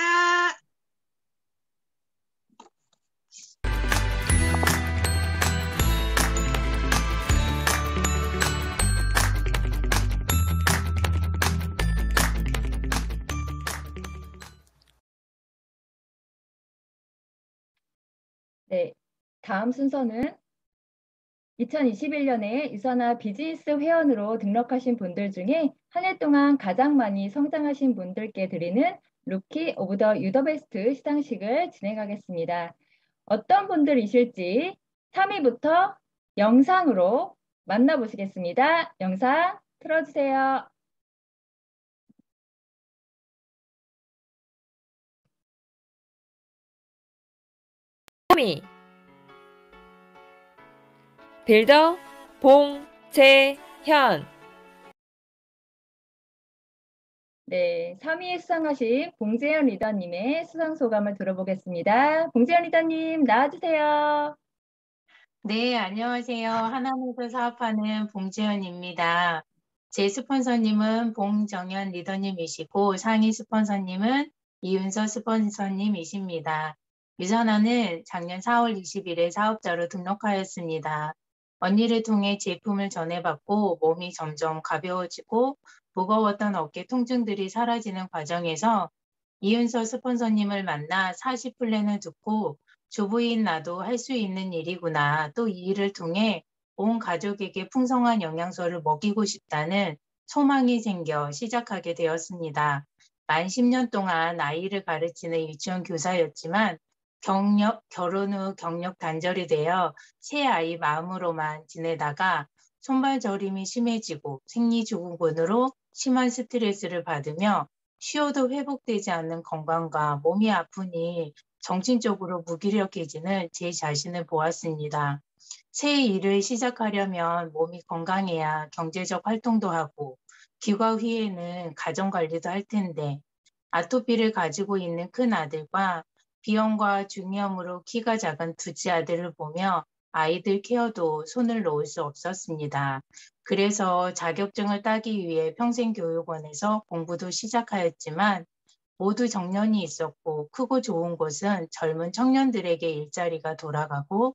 S6: 네, 다음 순서는 이천이십일 년에 유산화 비즈니스 회원으로 등록하신 분들 중에 한 해 동안 가장 많이 성장하신 분들께 드리는 루키 오브 더 유더베스트 시상식을 진행하겠습니다. 어떤 분들이실지 삼 위부터 영상으로 만나보시겠습니다. 영상 틀어주세요.
S14: 삼 위 빌더 봉재현.
S6: 네, 삼 위에 수상하신 봉재현 리더님의 수상 소감을 들어보겠습니다. 봉재현 리더님 나와주세요.
S15: 네, 안녕하세요. 하나몰드 사업하는 봉재현입니다. 제 스폰서님은 봉정현 리더님이시고 상위 스폰서님은 이윤서 스폰서님이십니다. 유산화는 작년 사월 이십일에 사업자로 등록하였습니다. 언니를 통해 제품을 전해받고 몸이 점점 가벼워지고 무거웠던 어깨 통증들이 사라지는 과정에서 이윤서 스폰서님을 만나 사십 플랜을 듣고 주부인 나도 할 수 있는 일이구나. 또 이 일을 통해 온 가족에게 풍성한 영양소를 먹이고 싶다는 소망이 생겨 시작하게 되었습니다. 만 십 년 동안 아이를 가르치는 유치원 교사였지만 경력, 결혼 후 경력 단절이 되어 새 아이 마음으로만 지내다가 손발 저림이 심해지고 생리주근권으로 심한 스트레스를 받으며 쉬어도 회복되지 않는 건강과 몸이 아프니 정신적으로 무기력해지는 제 자신을 보았습니다. 새 일을 시작하려면 몸이 건강해야 경제적 활동도 하고 귀가 후에는 가정관리도 할 텐데 아토피를 가지고 있는 큰 아들과 비염과 중이염으로 키가 작은 둘째 아들을 보며 아이들 케어도 손을 놓을 수 없었습니다. 그래서 자격증을 따기 위해 평생교육원에서 공부도 시작하였지만 모두 정년이 있었고 크고 좋은 곳은 젊은 청년들에게 일자리가 돌아가고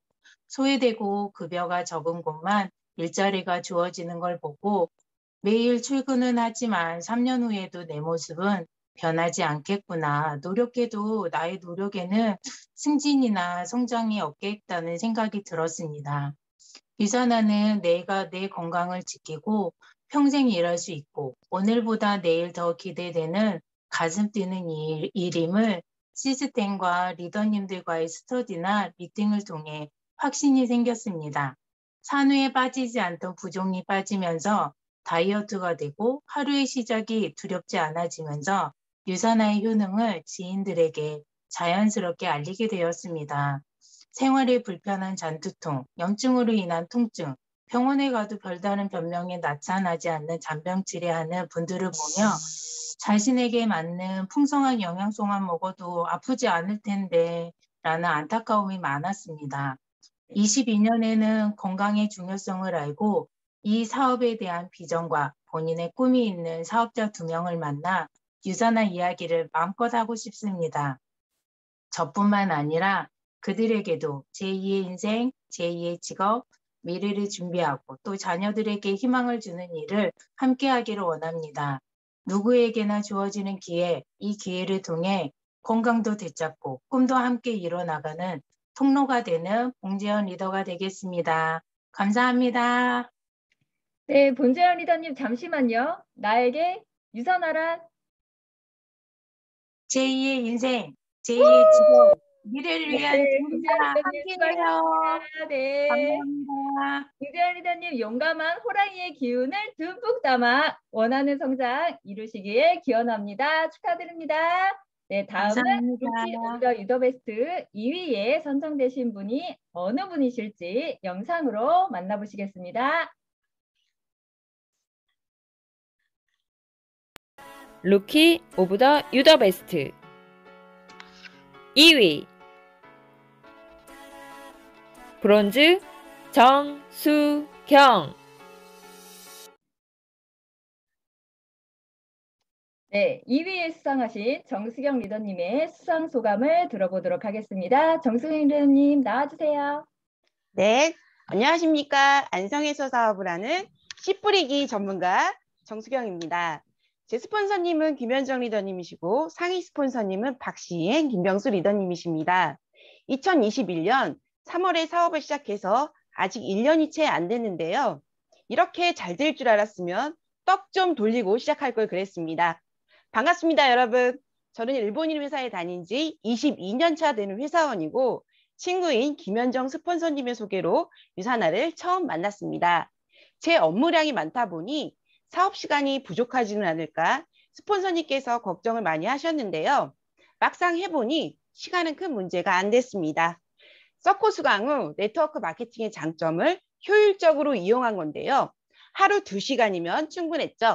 S15: 소외되고 급여가 적은 곳만 일자리가 주어지는 걸 보고 매일 출근은 하지만 삼 년 후에도 내 모습은 변하지 않겠구나. 노력해도 나의 노력에는 승진이나 성장이 없겠다는 생각이 들었습니다. 유산화는 내가 내 건강을 지키고 평생 일할 수 있고 오늘보다 내일 더 기대되는 가슴 뛰는 일, 일임을 시스템과 리더님들과의 스터디나 미팅을 통해 확신이 생겼습니다. 산후에 빠지지 않던 부종이 빠지면서 다이어트가 되고 하루의 시작이 두렵지 않아지면서 유산화의 효능을 지인들에게 자연스럽게 알리게 되었습니다. 생활에 불편한 잔두통, 염증으로 인한 통증, 병원에 가도 별다른 변명이 나타나지 않는 잔병 치레하는 분들을 보며 자신에게 맞는 풍성한 영양소만 먹어도 아프지 않을 텐데 라는 안타까움이 많았습니다. 이십이 년에는 건강의 중요성을 알고 이 사업에 대한 비전과 본인의 꿈이 있는 사업자 두 명을 만나 유산화 이야기를 마음껏 하고 싶습니다. 저뿐만 아니라 그들에게도 제이의 인생, 제이의 직업, 미래를 준비하고 또 자녀들에게 희망을 주는 일을 함께 하기를 원합니다. 누구에게나 주어지는 기회, 이 기회를 통해 건강도 되찾고 꿈도 함께 이뤄나가는 통로가 되는 봉재현 리더가 되겠습니다. 감사합니다.
S6: 네, 봉재현 리더님 잠시만요. 나에게 유산화란
S15: 제이의 인생, 제이의 직업, 미래를 위한
S6: 네,
S15: 준비가
S6: 봉재현 리더님
S15: 함께해요.
S6: 수고하셨습니다. 네.
S15: 감사합니다.
S6: 봉재현 리더님 용감한 호랑이의 기운을 듬뿍 담아 원하는 성장 이루시기에 기원합니다. 축하드립니다. 네, 다음은
S15: 감사합니다.
S6: 루키 오더 유더베스트 이 위에 선정되신 분이 어느 분이실지 영상으로 만나보시겠습니다.
S14: 루키 오브 더 유더 베스트 이 위 브론즈 정수경.
S6: 네, 이 위에 수상하신 정수경 리더님의 수상 소감을 들어보도록 하겠습니다. 정수경 리더님 나와주세요.
S16: 네, 안녕하십니까. 안성에서 사업을 하는 씨 뿌리기 전문가 정수경입니다. 제 스폰서님은 김현정 리더님이시고 상위 스폰서님은 박시행, 김병수 리더님이십니다. 이천이십일 년 삼월에 사업을 시작해서 아직 일 년이 채 안 됐는데요. 이렇게 잘 될 줄 알았으면 떡 좀 돌리고 시작할 걸 그랬습니다. 반갑습니다, 여러분. 저는 일본인 회사에 다닌 지 이십이 년 차 되는 회사원이고 친구인 김현정 스폰서님의 소개로 유산화를 처음 만났습니다. 제 업무량이 많다 보니 사업 시간이 부족하지는 않을까 스폰서님께서 걱정을 많이 하셨는데요. 막상 해보니 시간은 큰 문제가 안 됐습니다. 서코 수강후 네트워크 마케팅의 장점을 효율적으로 이용한 건데요. 하루 두 시간이면 충분했죠.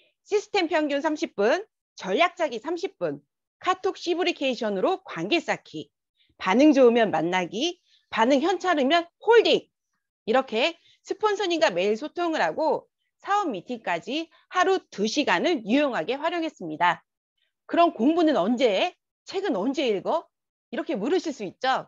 S16: 시스템 평균 삼십 분, 전략 짜기 삼십 분, 카톡 시브리케이션으로 관계 쌓기, 반응 좋으면 만나기, 반응 현찰이면 홀딩. 이렇게 스폰서님과 매일 소통을 하고 사업 미팅까지 하루 두 시간을 유용하게 활용했습니다. 그럼 공부는 언제 해? 책은 언제 읽어? 이렇게 물으실 수 있죠.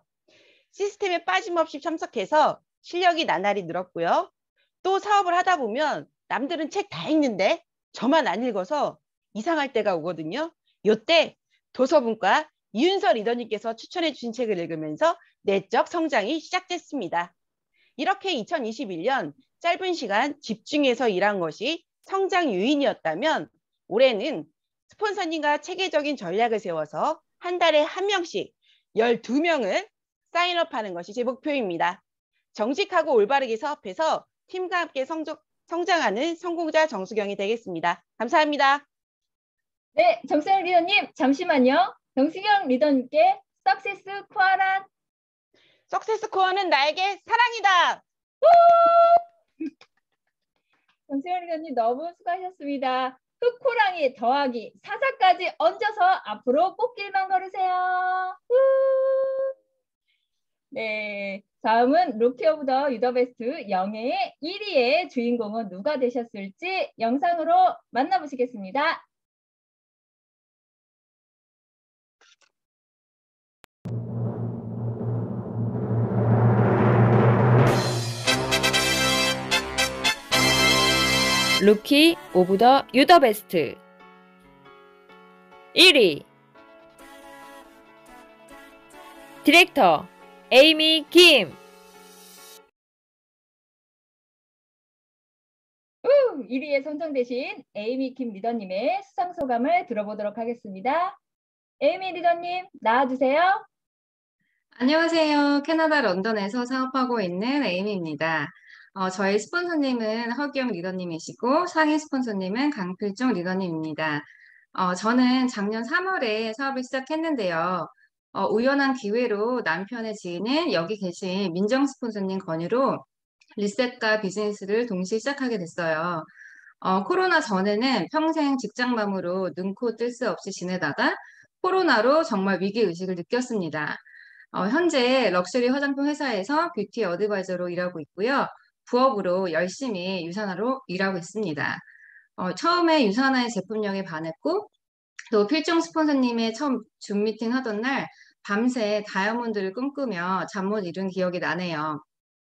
S16: 시스템에 빠짐없이 참석해서 실력이 나날이 늘었고요. 또 사업을 하다 보면 남들은 책 다 읽는데 저만 안 읽어서 이상할 때가 오거든요. 이때 도서분과 이윤서 리더님께서 추천해 주신 책을 읽으면서 내적 성장이 시작됐습니다. 이렇게 이천이십일 년 짧은 시간 집중해서 일한 것이 성장 요인이었다면 올해는 스폰서님과 체계적인 전략을 세워서 한 달에 한 명씩 열두 명을 사인업하는 것이 제 목표입니다. 정직하고 올바르게 사업해서 팀과 함께 성적, 성장하는 성공자 정수경이 되겠습니다. 감사합니다.
S6: 네, 정수경 리더님 잠시만요. 정수경 리더님께 석세스 코어란
S16: 석세스 코어는 나에게 사랑이다.
S6: 정수경 리더님 너무 수고하셨습니다. 흑호랑이 더하기 사사까지 얹어서 앞으로 꽃길만 걸으세요. 후. 네, 다음은 루키 오브 더 유더베스트 영예의 일 위의 주인공은 누가 되셨을지 영상으로 만나보시겠습니다.
S14: 루키 오브 더 유더 베스트 일 위 디렉터 에이미 김.
S6: 우, 일 위에 선정되신 에이미 김 리더님의 수상 소감을 들어보도록 하겠습니다. 에이미 리더님 나와주세요.
S17: 안녕하세요. 캐나다 런던에서 사업하고 있는 에이미입니다. 어, 저희 스폰서님은 허기영 리더님이시고 상임 스폰서님은 강필종 리더님입니다. 어, 저는 작년 삼월에 사업을 시작했는데요. 어, 우연한 기회로 남편의 지인은 여기 계신 민정 스폰서님 권유로 리셋과 비즈니스를 동시에 시작하게 됐어요. 어, 코로나 전에는 평생 직장맘으로 눈코 뜰 새 없이 지내다가 코로나로 정말 위기의식을 느꼈습니다. 어, 현재 럭셔리 화장품 회사에서 뷰티 어드바이저로 일하고 있고요. 부업으로 열심히 유산화로 일하고 있습니다. 어, 처음에 유산화의 제품력에 반했고 또 필종 스폰서님의 처음 줌 미팅 하던 날 밤새 다이아몬드를 꿈꾸며 잠 못 이룬 기억이 나네요.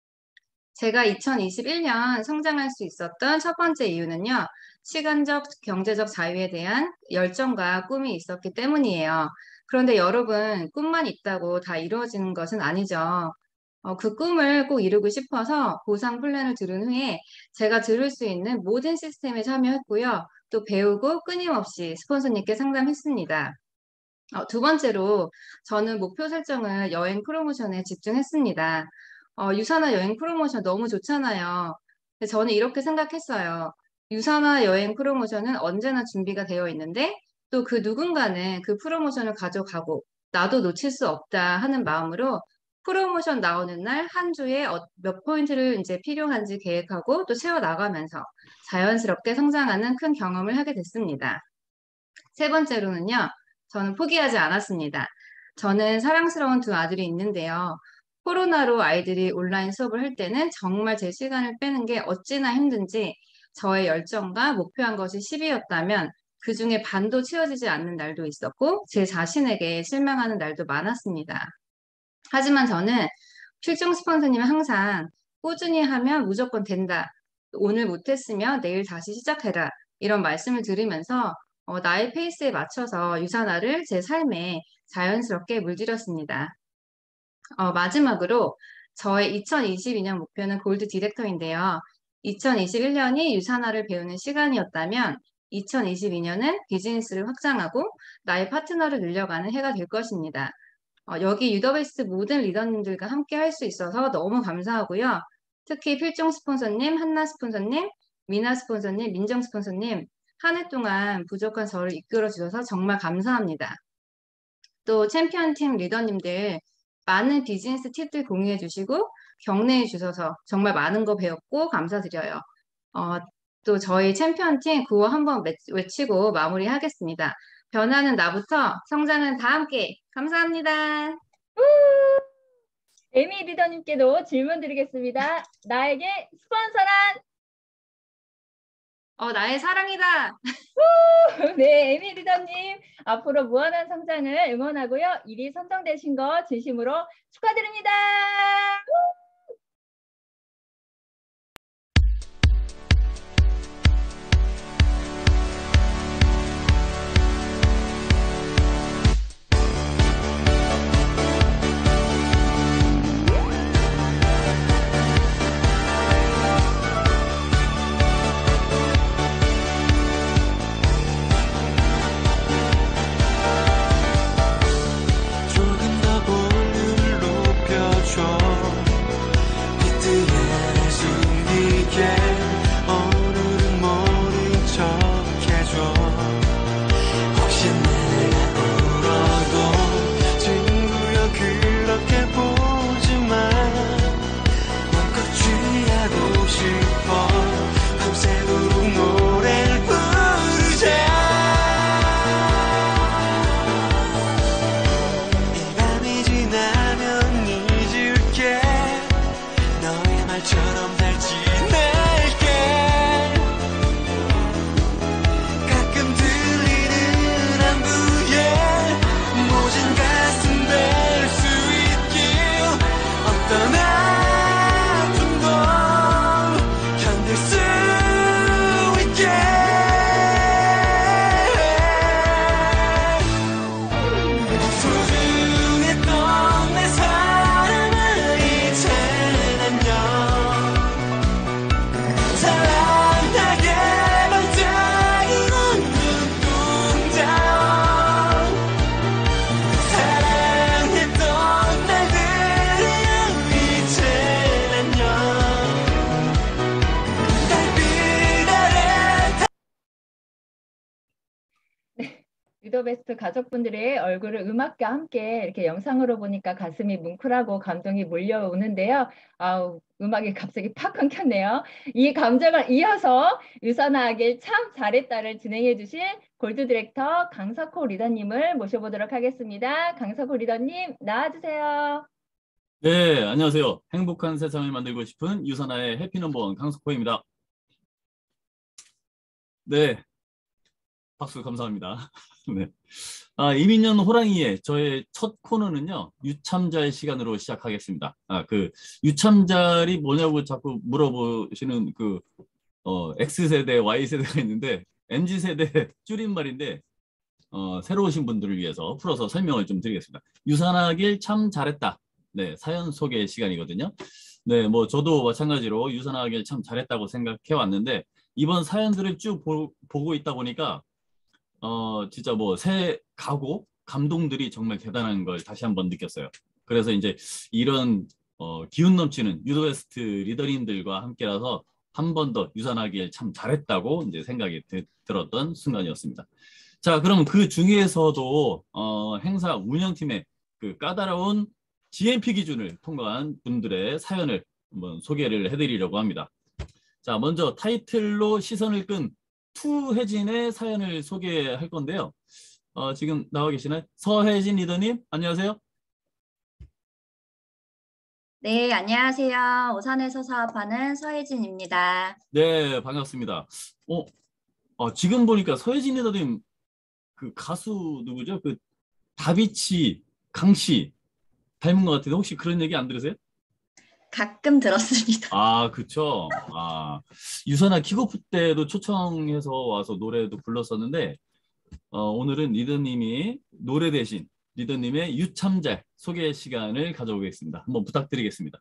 S17: 제가 이천이십일 년 성장할 수 있었던 첫 번째 이유는요. 시간적, 경제적 자유에 대한 열정과 꿈이 있었기 때문이에요. 그런데 여러분, 꿈만 있다고 다 이루어지는 것은 아니죠. 어, 그 꿈을 꼭 이루고 싶어서 보상 플랜을 들은 후에 제가 들을 수 있는 모든 시스템에 참여했고요. 또 배우고 끊임없이 스폰서님께 상담했습니다. 어, 두 번째로 저는 목표 설정을 여행 프로모션에 집중했습니다. 어, 유산화 여행 프로모션 너무 좋잖아요. 근데 저는 이렇게 생각했어요. 유산화 여행 프로모션은 언제나 준비가 되어 있는데 또 그 누군가는 그 프로모션을 가져가고 나도 놓칠 수 없다 하는 마음으로 프로모션 나오는 날 한 주에 어- 몇 포인트를 이제 필요한지 계획하고 또 채워 나가면서 자연스럽게 성장하는 큰 경험을 하게 됐습니다. 세 번째로는요, 저는 포기하지 않았습니다. 저는 사랑스러운 두 아들이 있는데요. 코로나로 아이들이 온라인 수업을 할 때는 정말 제 시간을 빼는 게 어찌나 힘든지 저의 열정과 목표한 것이 십이었다면 그 중에 반도 채워지지 않는 날도 있었고 제 자신에게 실망하는 날도 많았습니다. 하지만 저는 필종 스폰서님은 항상 꾸준히 하면 무조건 된다. 오늘 못했으면 내일 다시 시작해라. 이런 말씀을 들으면서 어, 나의 페이스에 맞춰서 유산화를 제 삶에 자연스럽게 물들였습니다. 어, 마지막으로 저의 이천이십이 년 목표는 골드 디렉터인데요. 이천이십일 년이 유산화를 배우는 시간이었다면 이천이십이 년은 비즈니스를 확장하고 나의 파트너를 늘려가는 해가 될 것입니다. 어, 여기 유더베스트 모든 리더님들과 함께 할 수 있어서 너무 감사하고요. 특히 필종 스폰서님, 한나 스폰서님, 미나 스폰서님, 민정 스폰서님 한 해 동안 부족한 저를 이끌어 주셔서 정말 감사합니다. 또 챔피언팀 리더님들 많은 비즈니스 팁들 공유해 주시고 격려해 주셔서 정말 많은 거 배웠고 감사드려요. 어, 또 저희 챔피언팀 구호 한번 외치고 마무리하겠습니다. 변화는 나부터, 성장은 다 함께. 감사합니다.
S6: 에미 리더님께도 질문 드리겠습니다. 나에게 스폰서란?
S17: 어, 나의 사랑이다.
S6: 네, 에미 리더님 앞으로 무한한 성장을 응원하고요. 일 위 선정되신 거 진심으로 축하드립니다.
S5: 조금 더 볼륨을 높여줘
S6: 유더베스트 가족분들의 얼굴을 음악과 함께 이렇게 영상으로 보니까 가슴이 뭉클하고 감동이 몰려오는데요. 아우, 음악이 갑자기 팍 끊겼네요. 이 감정을 이어서 유선하길 참 잘했다를 진행해 주실 골드 디렉터 강석호 리더님을 모셔보도록 하겠습니다. 강석호 리더님 나와주세요.
S18: 네, 안녕하세요. 행복한 세상을 만들고 싶은 유선아의 해피넘버원 강석호입니다. 네, 박수 감사합니다. 네. 아, 이민년 호랑이의 저의 첫 코너는요, 유참잘 시간으로 시작하겠습니다. 아, 그 유참잘이 뭐냐고 자꾸 물어보시는 그 어, X세대, Y세대가 있는데 엠지세대 줄임말인데 어, 새로 오신 분들을 위해서 풀어서 설명을 좀 드리겠습니다. 유산하길 참 잘했다. 네, 사연 소개 시간이거든요. 네, 뭐 저도 마찬가지로 유산하길 참 잘했다고 생각해 왔는데 이번 사연들을 쭉 보, 보고 있다 보니까 어, 진짜 뭐 새 각오, 감동들이 정말 대단한 걸 다시 한번 느꼈어요. 그래서 이제 이런 어, 기운 넘치는 유더베스트 리더님들과 함께라서 한 번 더 유산하길 참 잘했다고 이제 생각이 드, 들었던 순간이었습니다. 자, 그럼 그 중에서도 어, 행사 운영팀의 그 까다로운 지엠피 기준을 통과한 분들의 사연을 한번 소개를 해드리려고 합니다. 자, 먼저 타이틀로 시선을 끈 투혜진의 사연을 소개할 건데요. 어, 지금 나와 계시나요? 서혜진 리더님, 안녕하세요.
S19: 네, 안녕하세요. 오산에서 사업하는 서혜진입니다.
S18: 네, 반갑습니다. 어, 어, 지금 보니까 서혜진 리더님 그 가수 누구죠? 그 다비치 강씨 닮은 것 같은데 혹시 그런 얘기 안 들으세요?
S19: 가끔 들었습니다.
S18: 아, 그쵸. 아, 유선아 킥오프 때도 초청해서 와서 노래도 불렀었는데 어, 오늘은 리더님이 노래 대신 리더님의 유참잘 소개 시간을 가져오겠습니다. 한번 부탁드리겠습니다.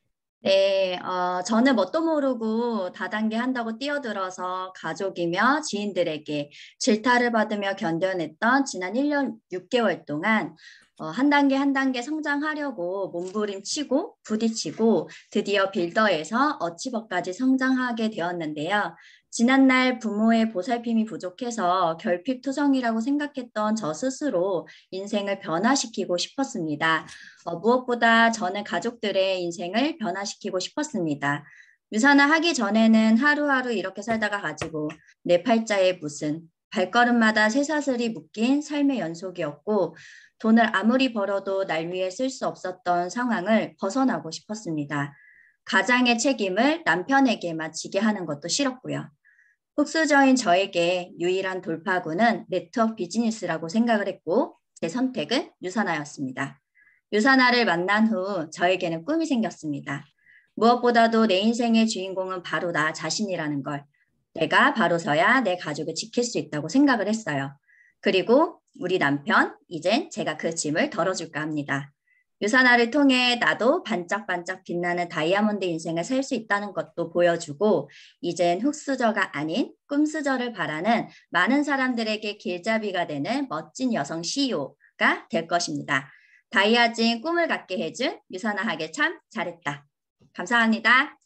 S19: 네, 어, 저는 뭣도 모르고 다단계 한다고 뛰어들어서 가족이며 지인들에게 질타를 받으며 견뎌냈던 지난 일 년 육 개월 동안 어, 한 단계 한 단계 성장하려고 몸부림치고 부딪히고 드디어 빌더에서 어치버까지 성장하게 되었는데요. 지난날 부모의 보살핌이 부족해서 결핍투성이라고 생각했던 저 스스로 인생을 변화시키고 싶었습니다. 어, 무엇보다 저는 가족들의 인생을 변화시키고 싶었습니다. 유산을 하기 전에는 하루하루 이렇게 살다가 가지고 내 팔자에 무슨 발걸음마다 쇠사슬이 묶인 삶의 연속이었고 돈을 아무리 벌어도 날 위해 쓸 수 없었던 상황을 벗어나고 싶었습니다. 가장의 책임을 남편에게만 지게 하는 것도 싫었고요. 흑수저인 저에게 유일한 돌파구는 네트워크 비즈니스라고 생각을 했고 제 선택은 유산하였습니다. 유산하를 만난 후 저에게는 꿈이 생겼습니다. 무엇보다도 내 인생의 주인공은 바로 나 자신이라는 걸, 내가 바로 서야 내 가족을 지킬 수 있다고 생각을 했어요. 그리고 우리 남편, 이젠 제가 그 짐을 덜어줄까 합니다. 유산화를 통해 나도 반짝반짝 빛나는 다이아몬드 인생을 살 수 있다는 것도 보여주고 이젠 흙수저가 아닌 꿈수저를 바라는 많은 사람들에게 길잡이가 되는 멋진 여성 씨이오가 될 것입니다. 다이아진 꿈을 갖게 해준 유산화 하길 참 잘했다. 감사합니다.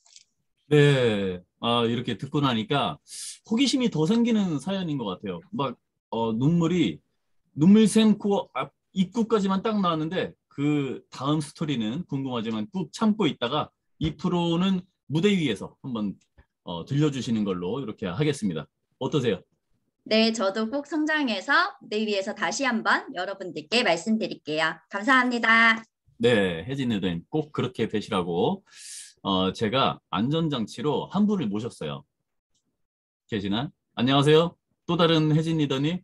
S18: 네, 아, 이렇게 듣고 나니까 호기심이 더 생기는 사연인 것 같아요. 막 어, 눈물이 눈물 샘고 앞 입구까지만 딱 나왔는데 그 다음 스토리는 궁금하지만 꾹 참고 있다가 이 프로는 무대 위에서 한번 어, 들려주시는 걸로 이렇게 하겠습니다. 어떠세요?
S19: 네, 저도 꼭 성장해서 무대 위에서 다시 한번 여러분들께 말씀드릴게요. 감사합니다.
S18: 네, 혜진 리더님 꼭 그렇게 되시라고 어, 제가 안전장치로 한 분을 모셨어요. 계시나? 안녕하세요. 또 다른 혜진 리더님.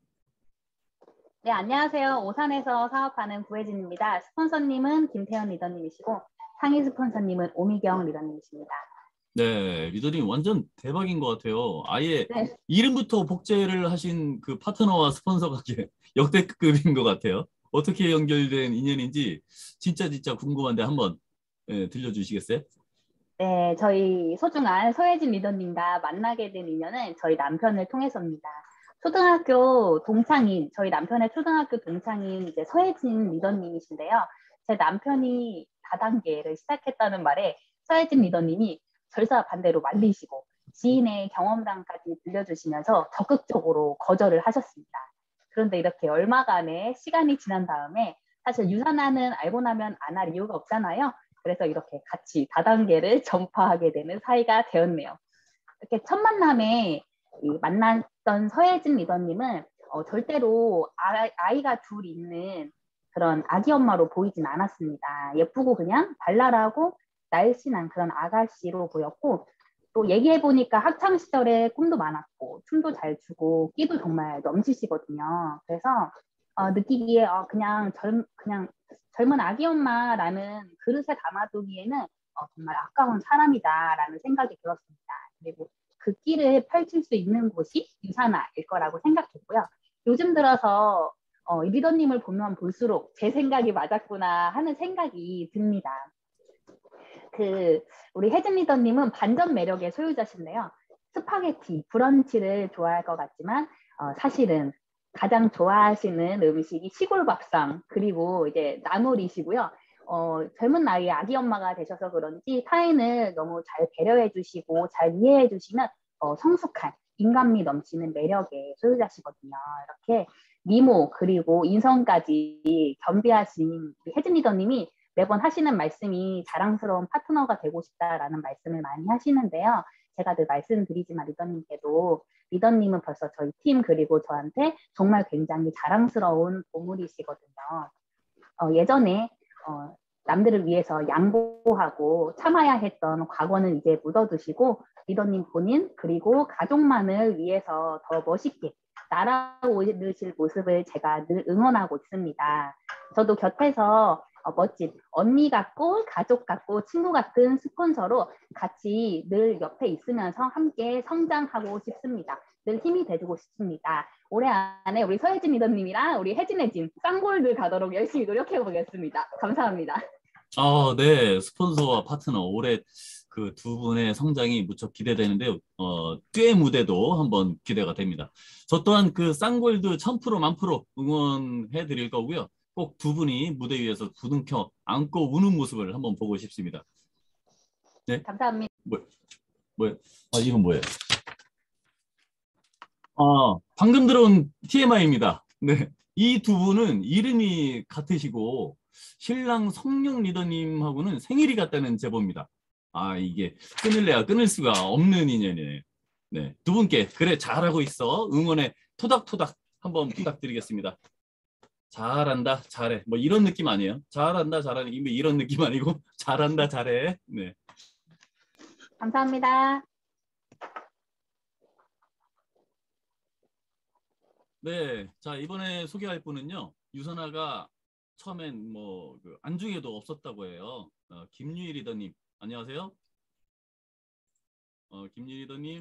S20: 네, 안녕하세요. 오산에서 사업하는 구혜진입니다. 스폰서님은 김태현 리더님이시고 상위 스폰서님은 오미경 리더님이십니다.
S18: 네, 리더님 완전 대박인 것 같아요. 아예
S20: 네.
S18: 이름부터 복제를 하신 그 파트너와 스폰서가 역대급인 것 같아요. 어떻게 연결된 인연인지 진짜 진짜 궁금한데 한번 예, 들려주시겠어요?
S20: 네, 저희 소중한 서혜진 리더님과 만나게 된 인연은 저희 남편을 통해서입니다. 초등학교 동창인, 저희 남편의 초등학교 동창인 이제 서혜진 리더님이신데요. 제 남편이 다단계를 시작했다는 말에 서혜진 리더님이 절사 반대로 말리시고 지인의 경험담까지 들려주시면서 적극적으로 거절을 하셨습니다. 그런데 이렇게 얼마간의 시간이 지난 다음에 사실 유산화는 알고 나면 안 할 이유가 없잖아요. 그래서 이렇게 같이 다단계를 전파하게 되는 사이가 되었네요. 이렇게 첫 만남에 이 만났던 서예진 리더님은 어, 절대로 아, 아이가 둘 있는 그런 아기 엄마로 보이진 않았습니다. 예쁘고 그냥 발랄하고 날씬한 그런 아가씨로 보였고, 또 얘기해보니까 학창시절에 꿈도 많았고 춤도 잘 추고 끼도 정말 넘치시거든요. 그래서 어, 느끼기에 어, 그냥, 젊, 그냥 젊은 아기 엄마라는 그릇에 담아두기에는 어, 정말 아까운 사람이다라는 생각이 들었습니다. 그리고 그 끼를 펼칠 수 있는 곳이 유산화일 거라고 생각했고요. 요즘 들어서 어, 리더님을 보면 볼수록 제 생각이 맞았구나 하는 생각이 듭니다. 그 우리 혜진 리더님은 반전 매력의 소유자신데요. 스파게티, 브런치를 좋아할 것 같지만 어, 사실은 가장 좋아하시는 음식이 시골 밥상 그리고 이제 나물이시고요. 어, 젊은 나이에 아기 엄마가 되셔서 그런지 타인을 너무 잘 배려해 주시고 잘 이해해 주시는 어, 성숙한 인간미 넘치는 매력의 소유자시거든요. 이렇게 미모 그리고 인성까지 겸비하신 우리 혜진 리더님이 매번 하시는 말씀이 자랑스러운 파트너가 되고 싶다라는 말씀을 많이 하시는데요. 제가 늘 말씀드리지만 리더님께도 리더님은 벌써 저희 팀 그리고 저한테 정말 굉장히 자랑스러운 보물이시거든요. 어, 예전에 어, 남들을 위해서 양보하고 참아야 했던 과거는 이제 묻어두시고 리더님 본인 그리고 가족만을 위해서 더 멋있게 날아오르실 모습을 제가 늘 응원하고 있습니다. 저도 곁에서 어, 멋진 언니 같고 가족 같고 친구 같은 스폰서로 같이 늘 옆에 있으면서 함께 성장하고 싶습니다. 늘 힘이 돼주고 싶습니다. 올해 안에 우리 서혜진 리더님이랑 우리 혜진 혜진 쌍골들 가도록 열심히 노력해 보겠습니다. 감사합니다.
S18: 아, 네. 스폰서와 파트너 올해 그 두 분의 성장이 무척 기대되는데요. 어, 꽤 무대도 한번 기대가 됩니다. 저 또한 그 쌍골드 천 프로 만 프로 응원해 드릴 거고요. 꼭 두 분이 무대 위에서 부둥켜 안고 우는 모습을 한번 보고 싶습니다. 네.
S20: 감사합니다.
S18: 뭐, 뭐, 아, 이건 뭐예요? 아, 방금 들어온 티엠아이입니다. 네. 이 두 분은 이름이 같으시고 신랑 성룡 리더님하고는 생일이 같다는 제보입니다. 아, 이게 끊을래야 끊을 수가 없는 인연이네요. 네. 두 분께 그래 잘하고 있어. 응원에 토닥토닥 한번 부탁드리겠습니다. 잘한다, 잘해. 뭐 이런 느낌 아니에요? 잘한다, 잘하는 뭐 이런 느낌 아니고 잘한다, 잘해. 네.
S20: 감사합니다.
S18: 네, 자 이번에 소개할 분은요 유선아가 처음엔 뭐 그 안중에도 없었다고 해요. 어, 김유희 리더님 안녕하세요. 어, 김유희 리더님.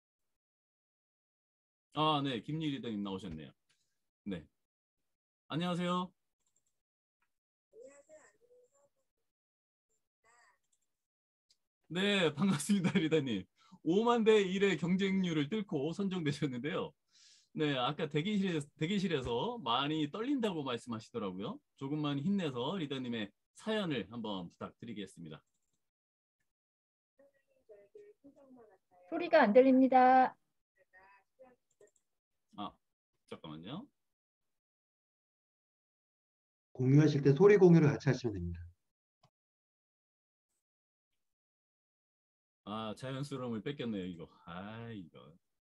S18: 아, 네, 김유희 리더님 나오셨네요. 네, 안녕하세요. 네, 반갑습니다, 리더님. 오만 대 일의 경쟁률을 뚫고 선정되셨는데요. 네, 아까 대기실에서, 대기실에서 많이 떨린다고 말씀하시더라고요. 조금만 힘내서 리더님의 사연을 한번 부탁드리겠습니다.
S6: 소리가 안 들립니다.
S18: 아, 잠깐만요.
S21: 공유하실 때 소리 공유를 같이 하시면 됩니다.
S18: 아, 자연스러움을 뺏겼네요, 이거. 아, 이거.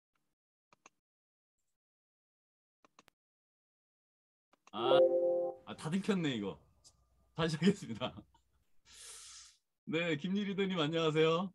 S18: 아, 아, 다 들켰네, 이거. 다시 하겠습니다. 네, 김유희 리더님 안녕하세요.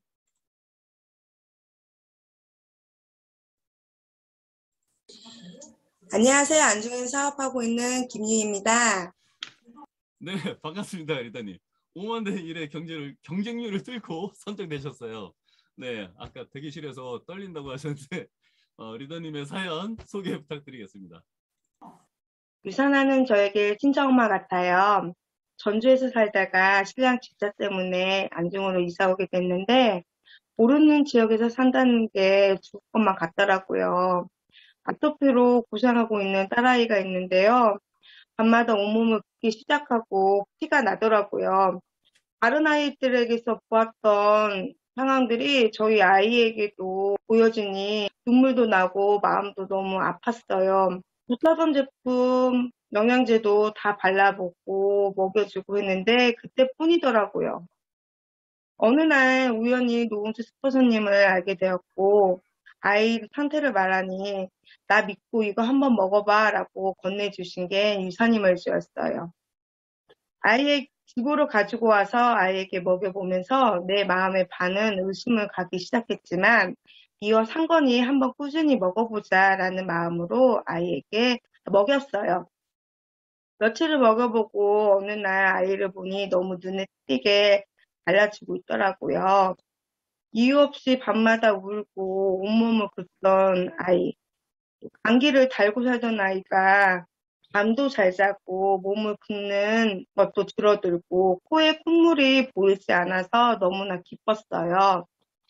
S22: 안녕하세요. 안중에서 사업하고 있는 김유희입니다.
S18: 네, 반갑습니다, 리더님. 오만 대 일의 경쟁을, 경쟁률을 뚫고 선정되셨어요. 네, 아까 대기실에서 떨린다고 하셨는데 어, 리더님의 사연 소개 부탁드리겠습니다.
S22: 유산하는 저에게 친정엄마 같아요. 전주에서 살다가 신랑 집사 때문에 안중으로 이사 오게 됐는데 모르는 지역에서 산다는 게 죽을 것만 같더라고요. 아토피로 고생하고 있는 딸아이가 있는데요. 밤마다 온몸을 붓기 시작하고 피가 나더라고요. 다른 아이들에게서 보았던 상황들이 저희 아이에게도 보여지니 눈물도 나고 마음도 너무 아팠어요. 못하던 제품, 영양제도 다 발라보고 먹여주고 했는데 그때뿐이더라고요. 어느 날 우연히 노은수 스폰서님을 알게 되었고 아이 상태를 말하니 나 믿고 이거 한번 먹어봐 라고 건네주신 게 유산이멀주였어요. 아이의 집으로 가지고 와서 아이에게 먹여보면서 내 마음의 반은 의심을 가기 시작했지만 이어 상건이 한번 꾸준히 먹어보자 라는 마음으로 아이에게 먹였어요. 며칠을 먹여보고 어느 날 아이를 보니 너무 눈에 띄게 달라지고 있더라고요. 이유 없이 밤마다 울고 온몸을 긁던 아이. 감기를 달고 살던 아이가 잠도 잘 자고 몸을 긁는 것도 줄어들고 코에 콧물이 보이지 않아서 너무나 기뻤어요.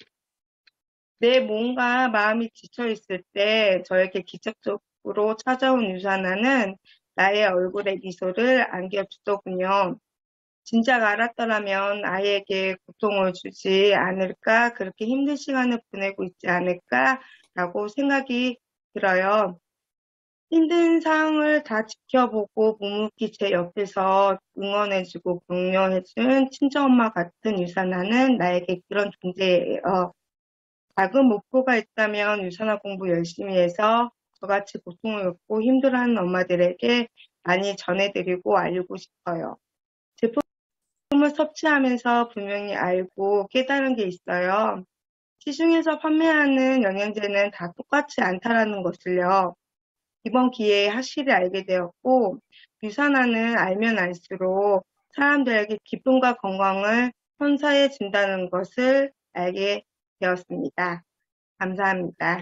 S22: 내 몸과 마음이 지쳐있을 때 저에게 기적적으로 찾아온 유산화는 나의 얼굴에 미소를 안겨주더군요. 진작 알았더라면 아이에게 고통을 주지 않을까, 그렇게 힘든 시간을 보내고 있지 않을까라고 생각이 들어요. 힘든 상황을 다 지켜보고 묵묵히 제 옆에서 응원해주고 격려해준 친정엄마 같은 유산화는 나에게 그런 존재예요. 작은 목표가 있다면 유산화 공부 열심히 해서 저같이 고통을 겪고 힘들어하는 엄마들에게 많이 전해드리고 알리고 싶어요. 제품을 섭취하면서 분명히 알고 깨달은 게 있어요. 시중에서 판매하는 영양제는 다 똑같지 않다라는 것을요. 이번 기회에 확실히 알게 되었고 유산화는 알면 알수록 사람들에게 기쁨과 건강을 선사해 준다는 것을 알게 되었습니다. 감사합니다.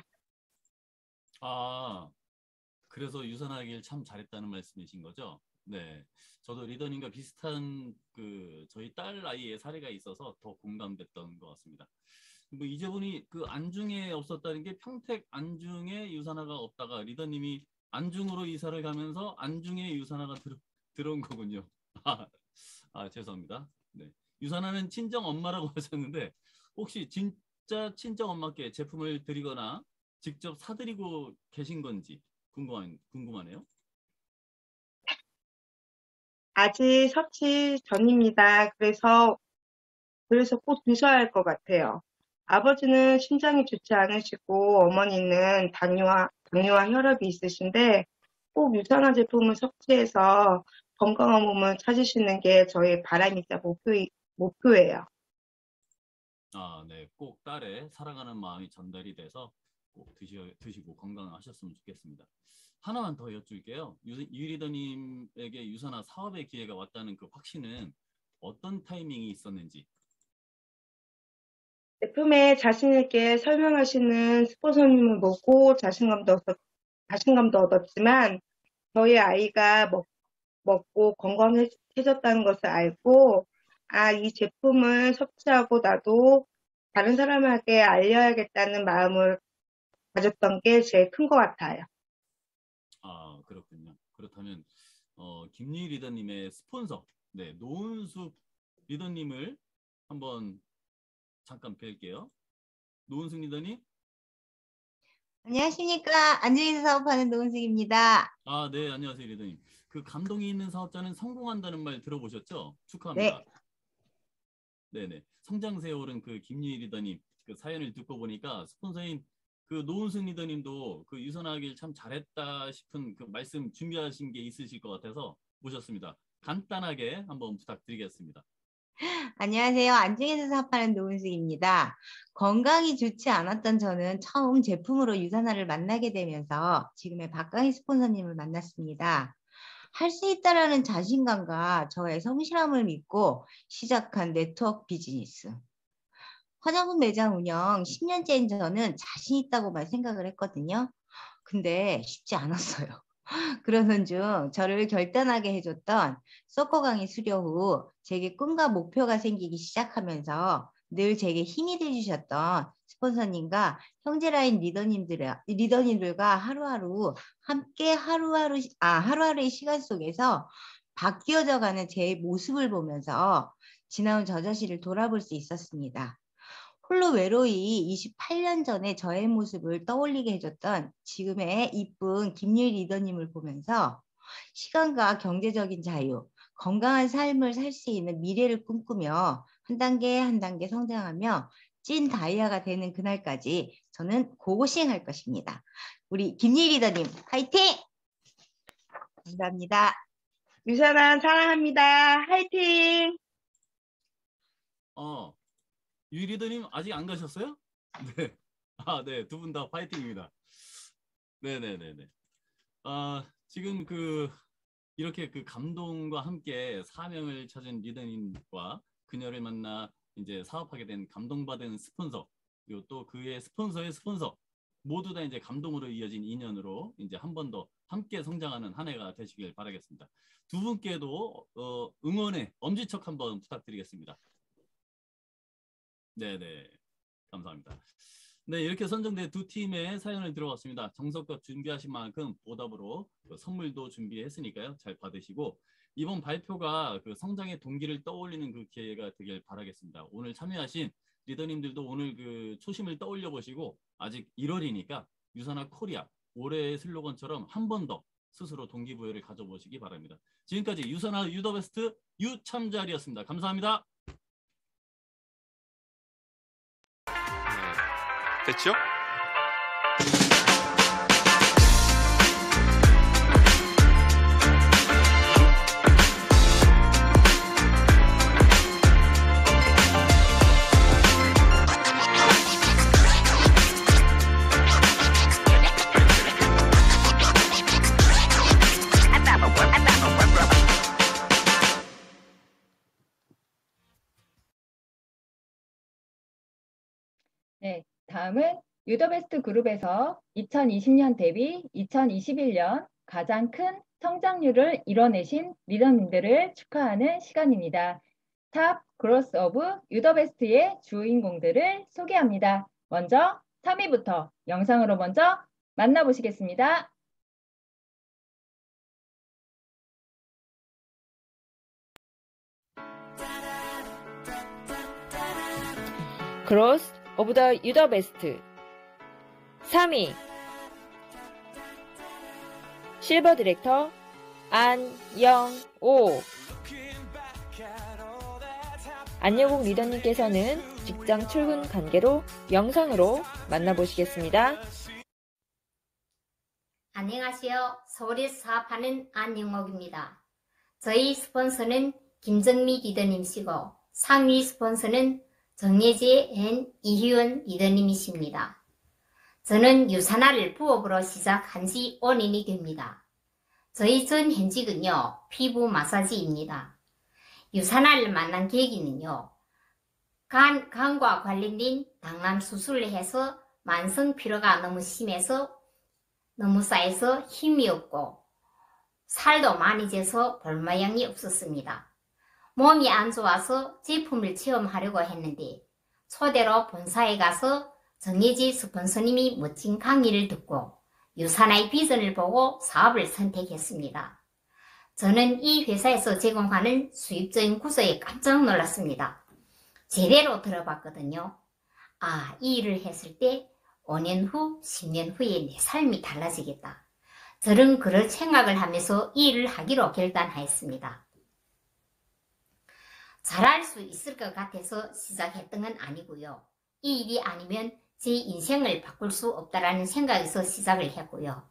S18: 아, 그래서 유산하길 참 잘했다는 말씀이신 거죠? 네. 저도 리더님과 비슷한 그 저희 딸 아이의 사례가 있어서 더 공감됐던 것 같습니다. 뭐 이제 보니 그 안중에 없었다는 게 평택 안중에 유산화가 없다가 리더님이 안중으로 이사를 가면서 안중에 유산화가 들, 들어온 거군요. 아, 아 죄송합니다. 네. 유산화는 친정 엄마라고 하셨는데 혹시 진짜 친정 엄마께 제품을 드리거나 직접 사드리고 계신 건지 궁금한, 궁금하네요.
S22: 아직 섭취 전입니다. 그래서 그래서 꼭 드셔야 할 것 같아요. 아버지는 심장이 좋지 않으시고 어머니는 당뇨와, 당뇨와 혈압이 있으신데 꼭 유산화 제품을 섭취해서 건강한 몸을 찾으시는 게 저의 바람이자 목표, 목표예요.
S18: 아, 네. 꼭 딸의 사랑하는 마음이 전달이 돼서 꼭 드시, 드시고 건강하셨으면 좋겠습니다. 하나만 더 여쭐게요. 유, 유 리더님에게 유산화 사업의 기회가 왔다는 그 확신은 어떤 타이밍이 있었는지.
S22: 제품에 자신 있게 설명하시는 스폰서님을 보고 자신감도, 얻었, 자신감도 얻었지만 저희 아이가 먹, 먹고 건강해졌다는 것을 알고 아, 이 제품을 섭취하고 나도 다른 사람에게 알려야겠다는 마음을 가졌던 게 제일 큰 것 같아요.
S18: 아, 그렇군요. 그렇다면 어, 김유희 리더님의 스폰서, 네, 노은숙 리더님을 한번 잠깐 뵐게요. 노은숙 리더님.
S2: 안녕하십니까. 안중에서 사업하는 노은숙입니다.
S18: 아, 네, 안녕하세요, 리더님. 그 감동이 있는 사업자는 성공한다는 말 들어보셨죠? 축하합니다.
S2: 네.
S18: 네네. 성장세에 오른 그 김유희 리더님 그 사연을 듣고 보니까 스폰서인 그 노은숙 리더님도 그 유선하길 참 잘했다 싶은 그 말씀 준비하신 게 있으실 것 같아서 모셨습니다. 간단하게 한번 부탁드리겠습니다.
S2: 안녕하세요. 안중에서 사업하는 노은숙입니다. 건강이 좋지 않았던 저는 처음 제품으로 유산화를 만나게 되면서 지금의 박강희 스폰서님을 만났습니다. 할 수 있다라는 자신감과 저의 성실함을 믿고 시작한 네트워크 비즈니스. 화장품 매장 운영 십 년째인 저는 자신 있다고만 생각을 했거든요. 근데 쉽지 않았어요. 그러던 중 저를 결단하게 해줬던 서커 강의 수료 후 제게 꿈과 목표가 생기기 시작하면서 늘 제게 힘이 돼주셨던 스폰서님과 형제라인 리더님들, 리더님들과 하루하루 함께 하루하루, 아, 하루하루의 시간 속에서 바뀌어져가는 제 모습을 보면서 지나온 저 자신을 돌아볼 수 있었습니다. 홀로 외로이 이십팔 년 전에 저의 모습을 떠올리게 해줬던 지금의 이쁜 김유일 리더님을 보면서 시간과 경제적인 자유, 건강한 삶을 살 수 있는 미래를 꿈꾸며 한 단계 한 단계 성장하며 찐 다이아가 되는 그날까지 저는 고고싱할 것입니다. 우리 김유일 리더님 화이팅! 감사합니다.
S22: 유산아 사랑합니다. 화이팅!
S18: 어, 유 리더님 아직 안 가셨어요? 네. 아, 네. 두 분 다 파이팅입니다. 네네네네. 아, 지금 그, 이렇게 그 감동과 함께 사명을 찾은 리더님과 그녀를 만나 이제 사업하게 된 감동받은 스폰서, 그리고 또 그의 스폰서의 스폰서, 모두 다 이제 감동으로 이어진 인연으로 이제 한 번 더 함께 성장하는 한 해가 되시길 바라겠습니다. 두 분께도 어, 응원의 엄지척 한번 부탁드리겠습니다. 네네. 감사합니다. 네, 이렇게 선정된 두 팀의 사연을 들어봤습니다. 정성껏 준비하신 만큼 보답으로 그 선물도 준비했으니까요. 잘 받으시고 이번 발표가 그 성장의 동기를 떠올리는 그 기회가 되길 바라겠습니다. 오늘 참여하신 리더님들도 오늘 그 초심을 떠올려 보시고 아직 일월이니까 유산화 코리아 올해의 슬로건처럼 한 번 더 스스로 동기부여를 가져보시기 바랍니다. 지금까지 유산화 유더베스트 유참잘이었습니다. 감사합니다.
S7: 됐죠?
S6: 네, 다음은 유더베스트 그룹에서 이천이십 년 대비 이천이십일 년 가장 큰 성장률을 이뤄내신 리더님들을 축하하는 시간입니다. 탑 그로스 오브 유더베스트의 주인공들을 소개합니다. 먼저 삼 위부터 영상으로 먼저 만나보시겠습니다.
S14: 크로스 오브 더 유더베스트 삼 위 실버 디렉터 안영오. 안영옥 리더님께서는 직장 출근 관계로 영상으로 만나보시겠습니다.
S8: 안녕하세요. 서울에서 사업하는 안영옥입니다. 저희 스폰서는 김정미 리더님이시고 상위 스폰서는 정예재 앤 이희원 리더님이십니다. 저는 유산화를 부업으로 시작한 지 오 년이 됩니다. 저희 전 현직은요, 피부 마사지입니다. 유산화를 만난 계기는요, 간, 간과 관련된 당암 수술을 해서 만성 피로가 너무 심해서 너무 쌓여서 힘이 없고 살도 많이 져서 볼 모양이 없었습니다. 몸이 안 좋아서 제품을 체험하려고 했는데 초대로 본사에 가서 정예지 스폰서님이 멋진 강의를 듣고 유산화의 비전을 보고 사업을 선택했습니다. 저는 이 회사에서 제공하는 수입적인 구조에 깜짝 놀랐습니다. 제대로 들어봤거든요. 아, 이 일을 했을 때 오 년 후, 십 년 후에 내 삶이 달라지겠다. 저는 그럴 생각을 하면서 이 일을 하기로 결단하였습니다. 잘할 수 있을 것 같아서 시작했던 건 아니고요. 이 일이 아니면 제 인생을 바꿀 수 없다라는 생각에서 시작을 했고요.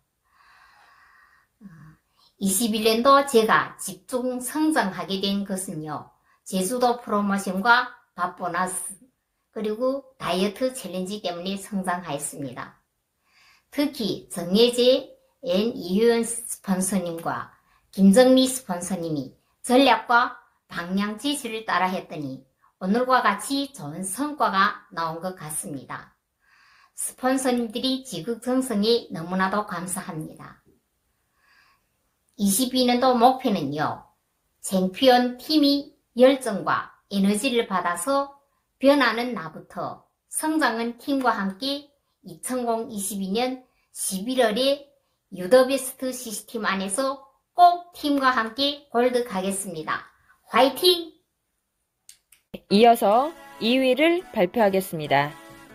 S8: 이십일 년도 제가 집중 성장하게 된 것은요. 제주도 프로모션과 밥 보너스 그리고 다이어트 챌린지 때문에 성장하였습니다. 특히 정예재 앤 이효연 스폰서님과 김정미 스폰서님이 전략과 방향 지시를 따라 했더니 오늘과 같이 좋은 성과가 나온 것 같습니다. 스폰서님들이 지극정성에 너무나도 감사합니다. 이십이 년도 목표는요. 챔피언 팀이 열정과 에너지를 받아서 변하는 나부터 성장은 팀과 함께 이천이십이 년 십일월에 유더베스트 시스템 안에서 꼭 팀과 함께 골드 가겠습니다. 화이팅!
S14: 이어서 이 위를 발표하겠습니다.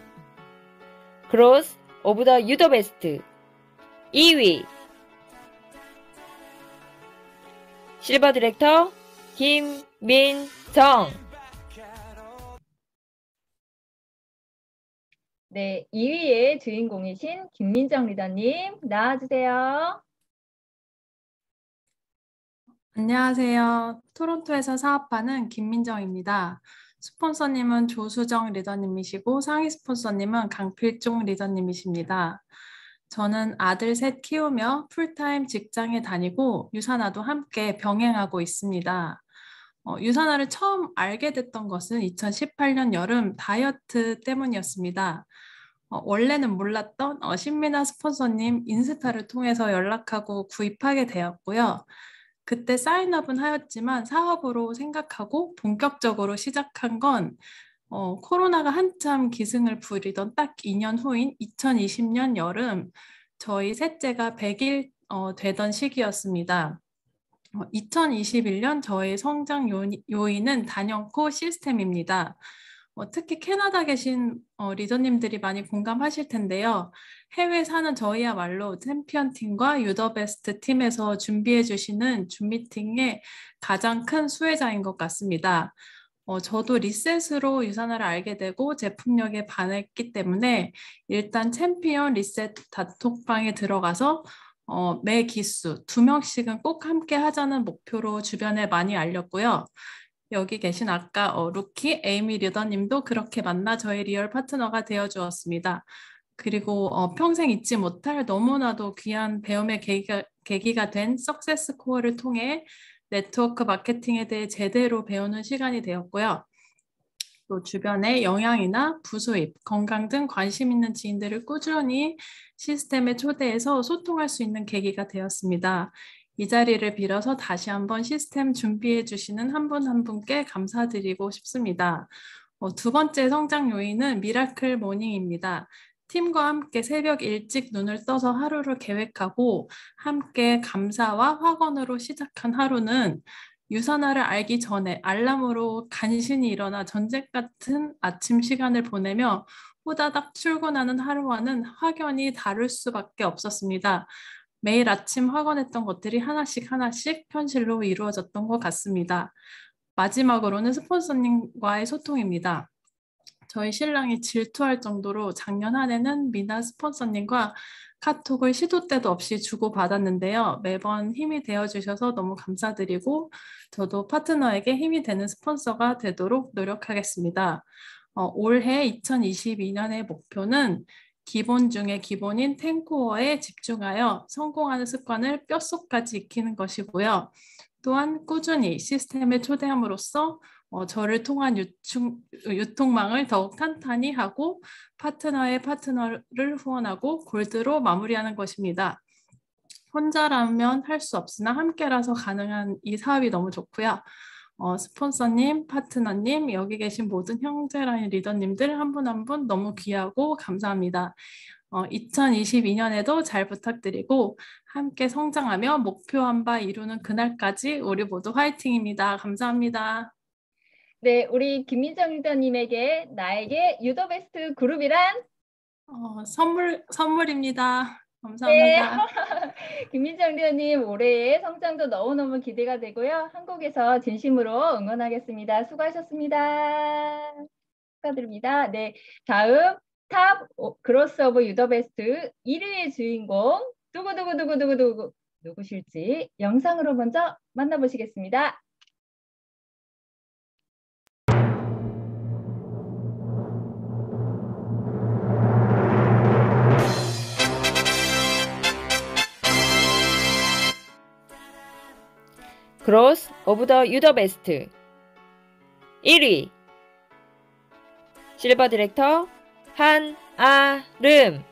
S14: 크로스 오브 더 유더 베스트 이 위 실버 디렉터 김민정.
S6: 네, 이 위의 주인공이신 김민정 리더님 나와주세요.
S4: 안녕하세요. 토론토에서 사업하는 김민정입니다. 스폰서님은 조수정 리더님이시고 상위 스폰서님은 강필종 리더님이십니다. 저는 아들 셋 키우며 풀타임 직장에 다니고 유산화도 함께 병행하고 있습니다. 어, 유산화를 처음 알게 됐던 것은 이천십팔 년 여름 다이어트 때문이었습니다. 어, 원래는 몰랐던 어, 신민아 스폰서님 인스타를 통해서 연락하고 구입하게 되었고요. 그때 사인업은 하였지만 사업으로 생각하고 본격적으로 시작한 건 어, 코로나가 한참 기승을 부리던 딱 이 년 후인 이천이십 년 여름 저희 셋째가 백 일 어, 되던 시기였습니다. 어, 이천이십일 년 저의 성장 요인, 요인은 단연코 시스템입니다. 어, 특히 캐나다 계신 어, 리더님들이 많이 공감하실 텐데요. 해외 사는 저희야말로 챔피언 팀과 유더베스트 팀에서 준비해 주시는 줌 미팅의 가장 큰 수혜자인 것 같습니다. 어, 저도 리셋으로 유산화를 알게 되고 제품력에 반했기 때문에 일단 챔피언 리셋 단톡방에 들어가서 어, 매 기수 두 명씩은 꼭 함께 하자는 목표로 주변에 많이 알렸고요. 여기 계신 아까 어, 루키 에이미 리더님도 그렇게 만나 저의 리얼 파트너가 되어 주었습니다. 그리고 어, 평생 잊지 못할 너무나도 귀한 배움의 계기가, 계기가 된 석세스 코어를 통해 네트워크 마케팅에 대해 제대로 배우는 시간이 되었고요. 또 주변에 영양이나 부수입, 건강 등 관심 있는 지인들을 꾸준히 시스템에 초대해서 소통할 수 있는 계기가 되었습니다. 이 자리를 빌어서 다시 한번 시스템 준비해 주시는 한 분 한 분께 감사드리고 싶습니다. 어, 두 번째 성장 요인은 미라클 모닝입니다. 팀과 함께 새벽 일찍 눈을 떠서 하루를 계획하고 함께 감사와 확언으로 시작한 하루는 유산화를 알기 전에 알람으로 간신히 일어나 전쟁 같은 아침 시간을 보내며 후다닥 출근하는 하루와는 확연히 다를 수밖에 없었습니다. 매일 아침 확언했던 것들이 하나씩 하나씩 현실로 이루어졌던 것 같습니다. 마지막으로는 스폰서님과의 소통입니다. 저희 신랑이 질투할 정도로 작년 한 해는 미나 스폰서님과 카톡을 시도 때도 없이 주고받았는데요. 매번 힘이 되어주셔서 너무 감사드리고 저도 파트너에게 힘이 되는 스폰서가 되도록 노력하겠습니다. 어, 올해 이천이십이 년의 목표는 기본 중에 기본인 텐코어에 집중하여 성공하는 습관을 뼛속까지 익히는 것이고요. 또한 꾸준히 시스템에 초대함으로써 어, 저를 통한 유충, 유통망을 더욱 탄탄히 하고 파트너의 파트너를 후원하고 골드로 마무리하는 것입니다. 혼자라면 할 수 없으나 함께라서 가능한 이 사업이 너무 좋고요. 어, 스폰서님, 파트너님, 여기 계신 모든 형제라인 리더님들 한 분 한 분 너무 귀하고 감사합니다. 어, 이천이십이 년에도 잘 부탁드리고 함께 성장하며 목표한 바 이루는 그날까지 우리 모두 화이팅입니다. 감사합니다.
S6: 네, 우리 김민정 리더님에게 나에게 유더베스트 그룹이란?
S4: 어, 선물, 선물입니다. 감사합니다.
S6: 네. 김민정 리더님 올해의 성장도 너무너무 기대가 되고요. 한국에서 진심으로 응원하겠습니다. 수고하셨습니다. 축하드립니다. 네, 다음 탑 그로스 오브 유더베스트 일 위의 주인공 누구누구누구누구누구 누구실지 영상으로 먼저 만나보시겠습니다.
S14: 크로스 오브 더 유더 베스트 일 위 실버 디렉터 한아름.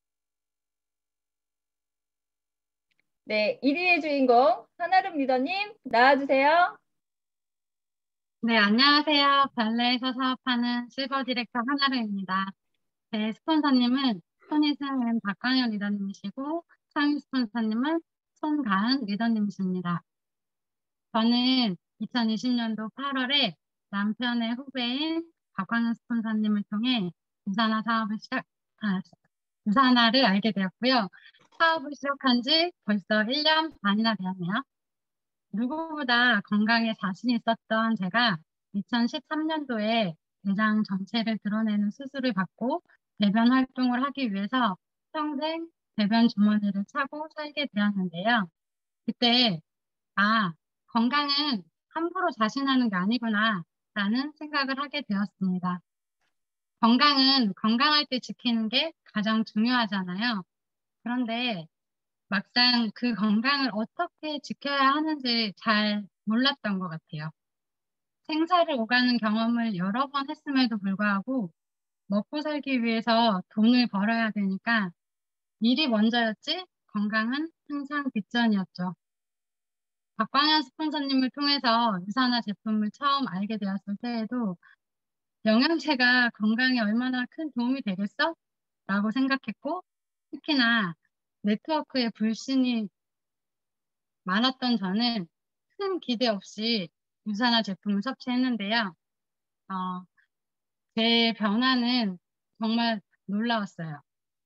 S6: 네, 일 위의 주인공 한아름 리더님 나와주세요.
S7: 네, 안녕하세요. 발레에서 사업하는 실버 디렉터 한아름입니다. 제 스폰서님은 손희승은 박광현 리더님이시고 상위 스폰서님은 손가은 리더님이십니다. 저는 이천이십 년도 팔월에 남편의 후배인 박광현 스폰서님을 통해 유산화 사업을 시작, 아, 유산화를 알게 되었고요. 사업을 시작한 지 벌써 일 년 반이나 되었네요. 누구보다 건강에 자신 있었던 제가 이천십삼 년도에 대장 전체를 드러내는 수술을 받고 배변 활동을 하기 위해서 평생 배변 주머니를 차고 살게 되었는데요. 그때 아, 건강은 함부로 자신하는 게 아니구나 라는 생각을 하게 되었습니다. 건강은 건강할 때 지키는 게 가장 중요하잖아요. 그런데 막상 그 건강을 어떻게 지켜야 하는지 잘 몰랐던 것 같아요. 생사를 오가는 경험을 여러 번 했음에도 불구하고 먹고 살기 위해서 돈을 벌어야 되니까 일이 먼저였지 건강은 항상 뒷전이었죠. 박광현 스폰서님을 통해서 유산화 제품을 처음 알게 되었을 때에도 영양제가 건강에 얼마나 큰 도움이 되겠어? 라고 생각했고 특히나 네트워크에 불신이 많았던 저는 큰 기대 없이 유산화 제품을 섭취했는데요. 어, 제 변화는 정말 놀라웠어요.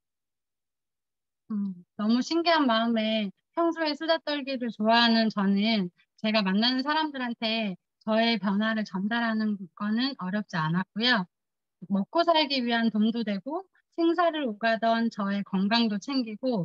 S7: 음, 너무 신기한 마음에 평소에 수다 떨기를 좋아하는 저는 제가 만나는 사람들한테 저의 변화를 전달하는 거는 어렵지 않았고요. 먹고 살기 위한 돈도 되고 생사를 오가던 저의 건강도 챙기고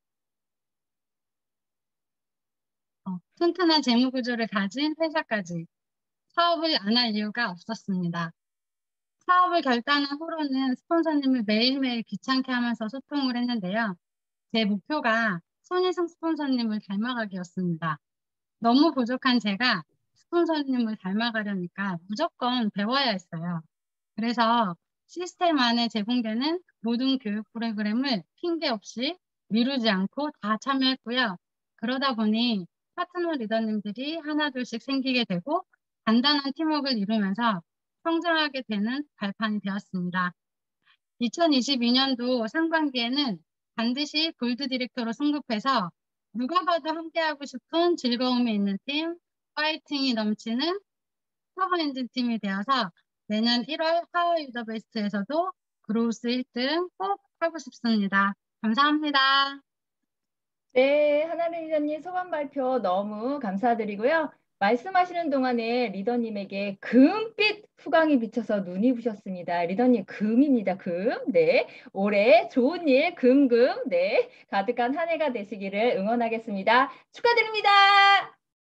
S7: 어, 튼튼한 재무 구조를 가진 회사까지 사업을 안 할 이유가 없었습니다. 사업을 결단한 후로는 스폰서님을 매일매일 귀찮게 하면서 소통을 했는데요. 제 목표가 손희승 스폰서님을 닮아가기였습니다. 너무 부족한 제가 스폰서님을 닮아가려니까 무조건 배워야 했어요. 그래서 시스템 안에 제공되는 모든 교육 프로그램을 핑계 없이 미루지 않고 다 참여했고요. 그러다 보니 파트너 리더님들이 하나둘씩 생기게 되고 단단한 팀워크를 이루면서 성장하게 되는 발판이 되었습니다. 이천이십이 년도 상반기에는 반드시 골드 디렉터로 승급해서 누가 봐도 함께하고 싶은 즐거움이 있는 팀, 파이팅이 넘치는 터보 엔진 팀이 되어서 내년 일월 하워 유더 베스트에서도 그로우스 일 등 꼭 하고 싶습니다. 감사합니다.
S6: 네, 하나는 리더님 소감 발표 너무 감사드리고요. 말씀하시는 동안에 리더님에게 금빛 후광이 비쳐서 눈이 부셨습니다. 리더님 금입니다. 금. 네. 올해 좋은 일 금금. 네. 가득한 한 해가 되시기를 응원하겠습니다. 축하드립니다.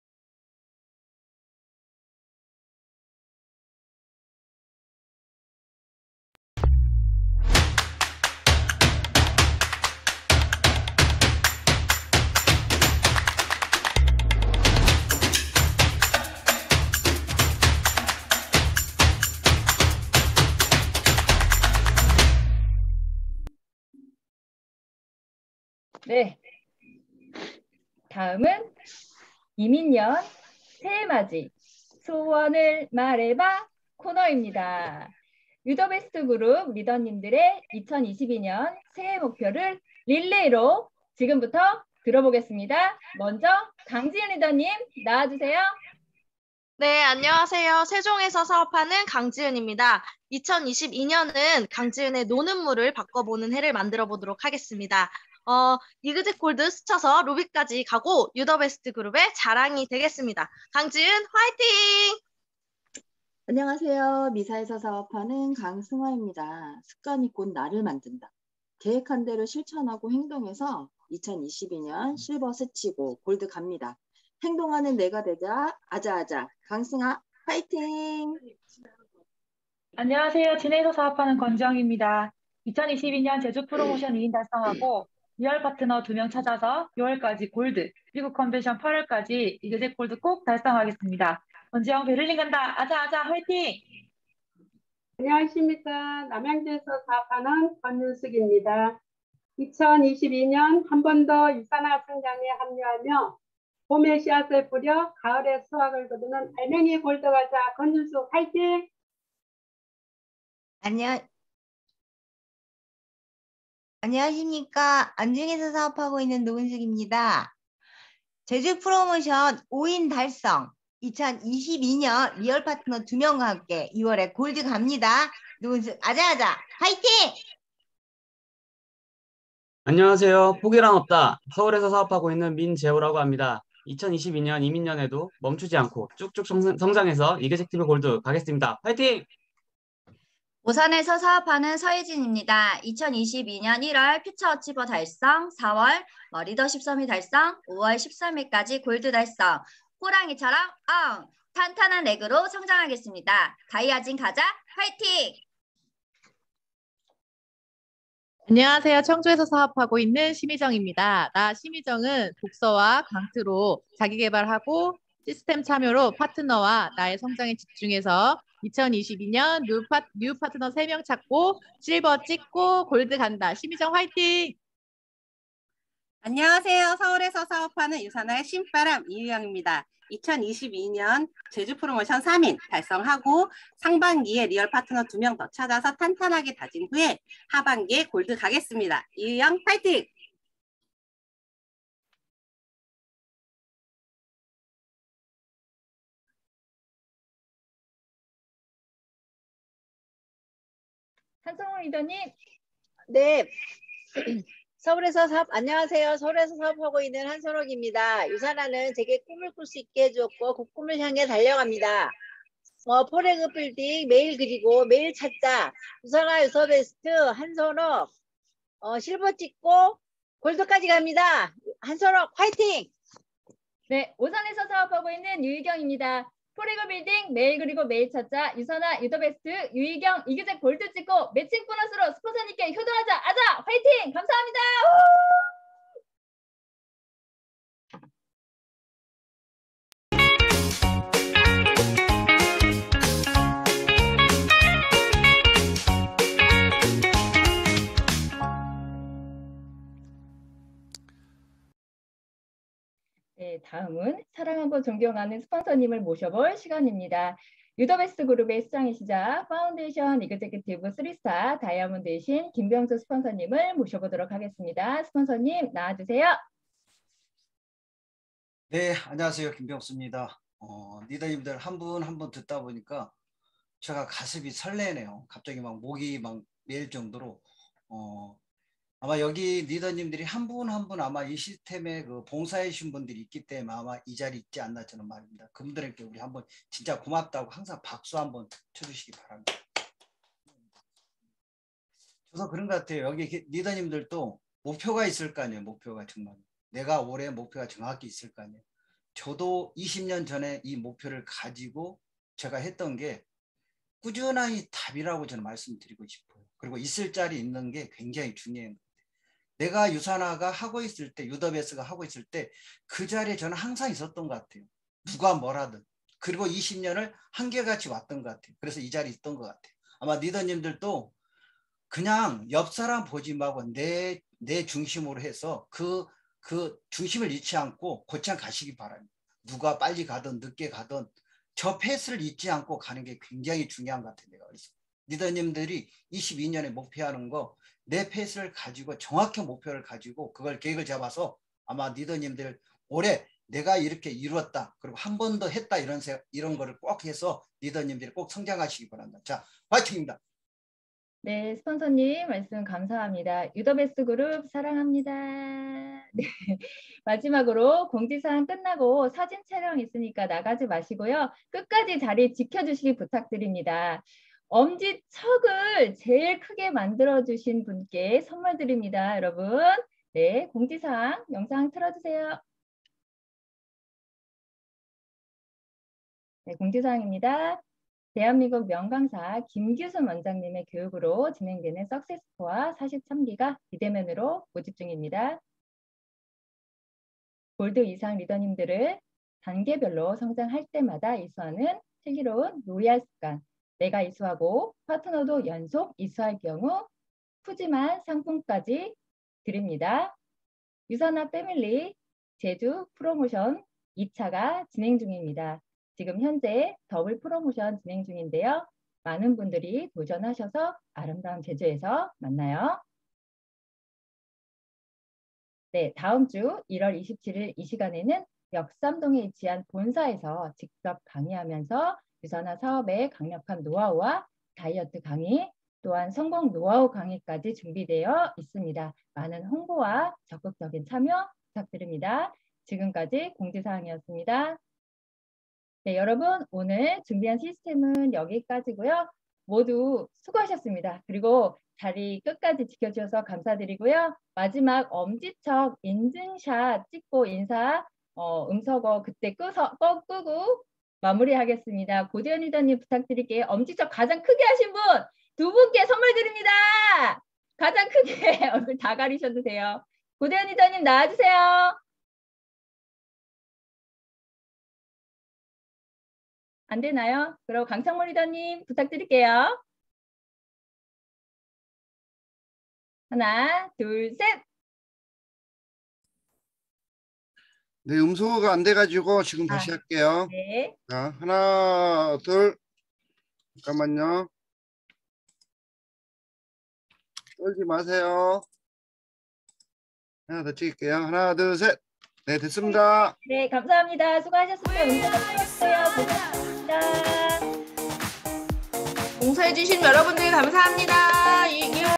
S6: 네. 다음은 이민년 새해맞이 소원을 말해봐 코너입니다. 유더베스트 그룹 리더님들의 이천이십이 년 새해 목표를 릴레이로 지금부터 들어보겠습니다. 먼저 강지은 리더님 나와주세요.
S9: 네, 안녕하세요. 세종에서 사업하는 강지은입니다. 이천이십이 년은 강지은의 노는 물을 바꿔보는 해를 만들어 보도록 하겠습니다. 어, 이그젝 골드 스쳐서 루비까지 가고 유더베스트 그룹의 자랑이 되겠습니다. 강지은 화이팅!
S10: 안녕하세요. 미사에서 사업하는 강승화입니다. 습관이 곧 나를 만든다. 계획한 대로 실천하고 행동해서 이천이십이 년 실버 스치고 골드 갑니다. 행동하는 내가 되자. 아자아자. 강승아 파이팅!
S23: 안녕하세요. 진해에서 사업하는 권지영입니다. 이천이십이 년 제주 프로모션 이 인 달성하고 유월 파트너 두 명 찾아서 유월까지 골드, 미국 컨벤션 팔월까지 이그젝 골드 꼭 달성하겠습니다. 권지영 베를린 간다. 아자아자 화이팅!
S24: 안녕하십니까. 남양주에서 사업하는 권윤숙입니다. 이천이십이 년 한 번 더 유산화 성장에 합류하며 봄에 씨앗을 뿌려 가을에 수확을 거두는 알맹이 골드 과자 권윤숙 화이팅!
S2: 안녕, 안녕하십니까. 안중에서 사업하고 있는 노은숙입니다. 제주 프로모션 오 인 달성, 이천이십이 년 리얼 파트너 두 명과 함께 이월에 골드 갑니다. 누군지 아자아자 파이팅!
S1: 안녕하세요. 포기란 없다. 서울에서 사업하고 있는 민재호라고 합니다. 이천이십이 년 이민년에도 멈추지 않고 쭉쭉 성장- 성장해서 이그젝티브 골드 가겠습니다. 파이팅!
S19: 부산에서 사업하는 서예진입니다. 이천이십이 년 일월 퓨처 어치버 달성, 사월 어, 리더십 서밋 달성, 오월 십삼 일까지 골드 달성. 호랑이처럼 엉! 탄탄한 렉으로 성장하겠습니다. 다이아진 가자, 파이팅!
S3: 안녕하세요. 청주에서 사업하고 있는 심희정입니다. 나 심희정은 독서와 강트로 자기계발하고 시스템 참여로 파트너와 나의 성장에 집중해서 이천이십이 년 뉴, 파, 뉴 파트너 세 명 찾고 실버 찍고 골드 간다. 심희정 화이팅!
S12: 안녕하세요. 서울에서 사업하는 유산화의 신바람 이유영입니다. 이천이십이 년 제주 프로모션 삼 인 달성하고 상반기에 리얼 파트너 두 명 더 찾아서 탄탄하게 다진 후에 하반기에 골드 가겠습니다. 이유영 파이팅!
S6: 한성호 리더님.
S13: 네. 서울에서 사업, 안녕하세요. 서울에서 사업하고 있는 한선옥입니다. 유산화는 제게 꿈을 꿀 수 있게 해주었고 그 꿈을 향해 달려갑니다. 어, 포레그 빌딩 매일 그리고 매일 찾자. 유산화 유서베스트 한선옥 어, 실버 찍고 골드까지 갑니다. 한선옥 화이팅!
S6: 네, 오산에서 사업하고 있는 유희경입니다. 포레그 빌딩 매일 그리고 매일 찾자. 유산화 유더베스트 유희경 이규잭 골드 찍고 매칭 보너스로 스폰서님께 효도하자. 아자 화이팅! 감사합니다. 네, 다음은 사랑하고 존경하는 스폰서님을 모셔볼 시간입니다. 유더베스트 그룹의 수장이시자 파운데이션 이그제큐티브 쓰리 스타 다이아몬드이신 김병수 스폰서님을 모셔보도록 하겠습니다. 스폰서님 나와주세요.
S25: 네, 안녕하세요. 김병수입니다. 어, 리더님들 한 분 한 분 듣다 보니까 제가 가슴이 설레네요. 갑자기 막 목이 막 메일 정도로 어, 아마 여기 리더님들이 한 분 한 분 아마 이 시스템에 그 봉사해 주신 분들이 있기 때문에 아마 이 자리에 있지 않나 저는 말입니다. 그분들에게 우리 한번 진짜 고맙다고 항상 박수 한번 쳐주시기 바랍니다. 저도 그런 것 같아요. 여기 리더님들도 목표가 있을 거 아니에요. 목표가 정말. 내가 올해 목표가 정확히 있을 거 아니에요. 저도 이십 년 전에 이 목표를 가지고 제가 했던 게 꾸준히 답이라고 저는 말씀드리고 싶어요. 그리고 있을 자리 있는 게 굉장히 중요해요. 내가 유산화가 하고 있을 때, 유더베스가 하고 있을 때 그 자리에 저는 항상 있었던 것 같아요. 누가 뭐라든. 그리고 이십 년을 한결같이 왔던 것 같아요. 그래서 이 자리에 있던 것 같아요. 아마 리더님들도 그냥 옆 사람 보지 말고 내, 내 중심으로 해서 그, 그 중심을 잃지 않고 곧장 가시기 바랍니다. 누가 빨리 가든 늦게 가든 저 페이스를 잊지 않고 가는 게 굉장히 중요한 것 같아요. 내가 그래서 리더님들이 이십이 년에 목표하는 거 내 페이스를 가지고 정확한 목표를 가지고 그걸 계획을 잡아서 아마 리더님들 올해 내가 이렇게 이루었다 그리고 한 번 더 했다 이런 세, 이런 거를 꼭 해서 리더님들이 꼭 성장하시기 바랍니다. 자, 화이팅입니다.
S6: 네, 스폰서님 말씀 감사합니다. 유더베스트 그룹 사랑합니다. 네, 마지막으로 공지사항 끝나고 사진 촬영 있으니까 나가지 마시고요. 끝까지 자리 지켜주시기 부탁드립니다. 엄지척을 제일 크게 만들어주신 분께 선물 드립니다. 여러분. 네, 공지사항 영상 틀어주세요. 네, 공지사항입니다. 대한민국 명강사 김규순 원장님의 교육으로 진행되는 석세스코어 사십삼 기가 비대면으로 모집 중입니다. 골드 이상 리더님들을 단계별로 성장할 때마다 이수하는 슬기로운 로얄 습관, 내가 이수하고 파트너도 연속 이수할 경우 푸짐한 상품까지 드립니다. 유산화 패밀리 제주 프로모션 이 차가 진행 중입니다. 지금 현재 더블 프로모션 진행 중인데요. 많은 분들이 도전하셔서 아름다운 제주에서 만나요. 네, 다음 주 일월 이십칠일 이 시간에는 역삼동에 위치한 본사에서 직접 강의하면서 유산화 사업의 강력한 노하우와 다이어트 강의, 또한 성공 노하우 강의까지 준비되어 있습니다. 많은 홍보와 적극적인 참여 부탁드립니다. 지금까지 공지사항이었습니다. 네, 여러분 오늘 준비한 시스템은 여기까지고요. 모두 수고하셨습니다. 그리고 자리 끝까지 지켜주셔서 감사드리고요. 마지막 엄지척 인증샷 찍고 인사 어, 음서거 그때 끄서, 꺼, 끄고 마무리하겠습니다. 고대현 리더님 부탁드릴게요. 엄지척 가장 크게 하신 분 두 분께 선물 드립니다. 가장 크게 얼굴 다 가리셔도 돼요. 고대현 리더님 나와주세요. 안 되나요? 그럼 강창모 리더님 부탁드릴게요. 하나, 둘, 셋.
S5: 네, 음소거가 안 돼가지고 지금 다시
S6: 아,
S5: 할게요.
S6: 네.
S5: 자, 하나, 둘. 잠깐만요. 떨지 마세요. 하나 더 찍을게요. 하나, 둘, 셋. 네, 됐습니다.
S6: 네, 감사합니다. 수고하셨습니다. 음소거 끝났고요. 고생하셨습니다.
S9: 봉사해주신 여러분들 감사합니다. 이, 이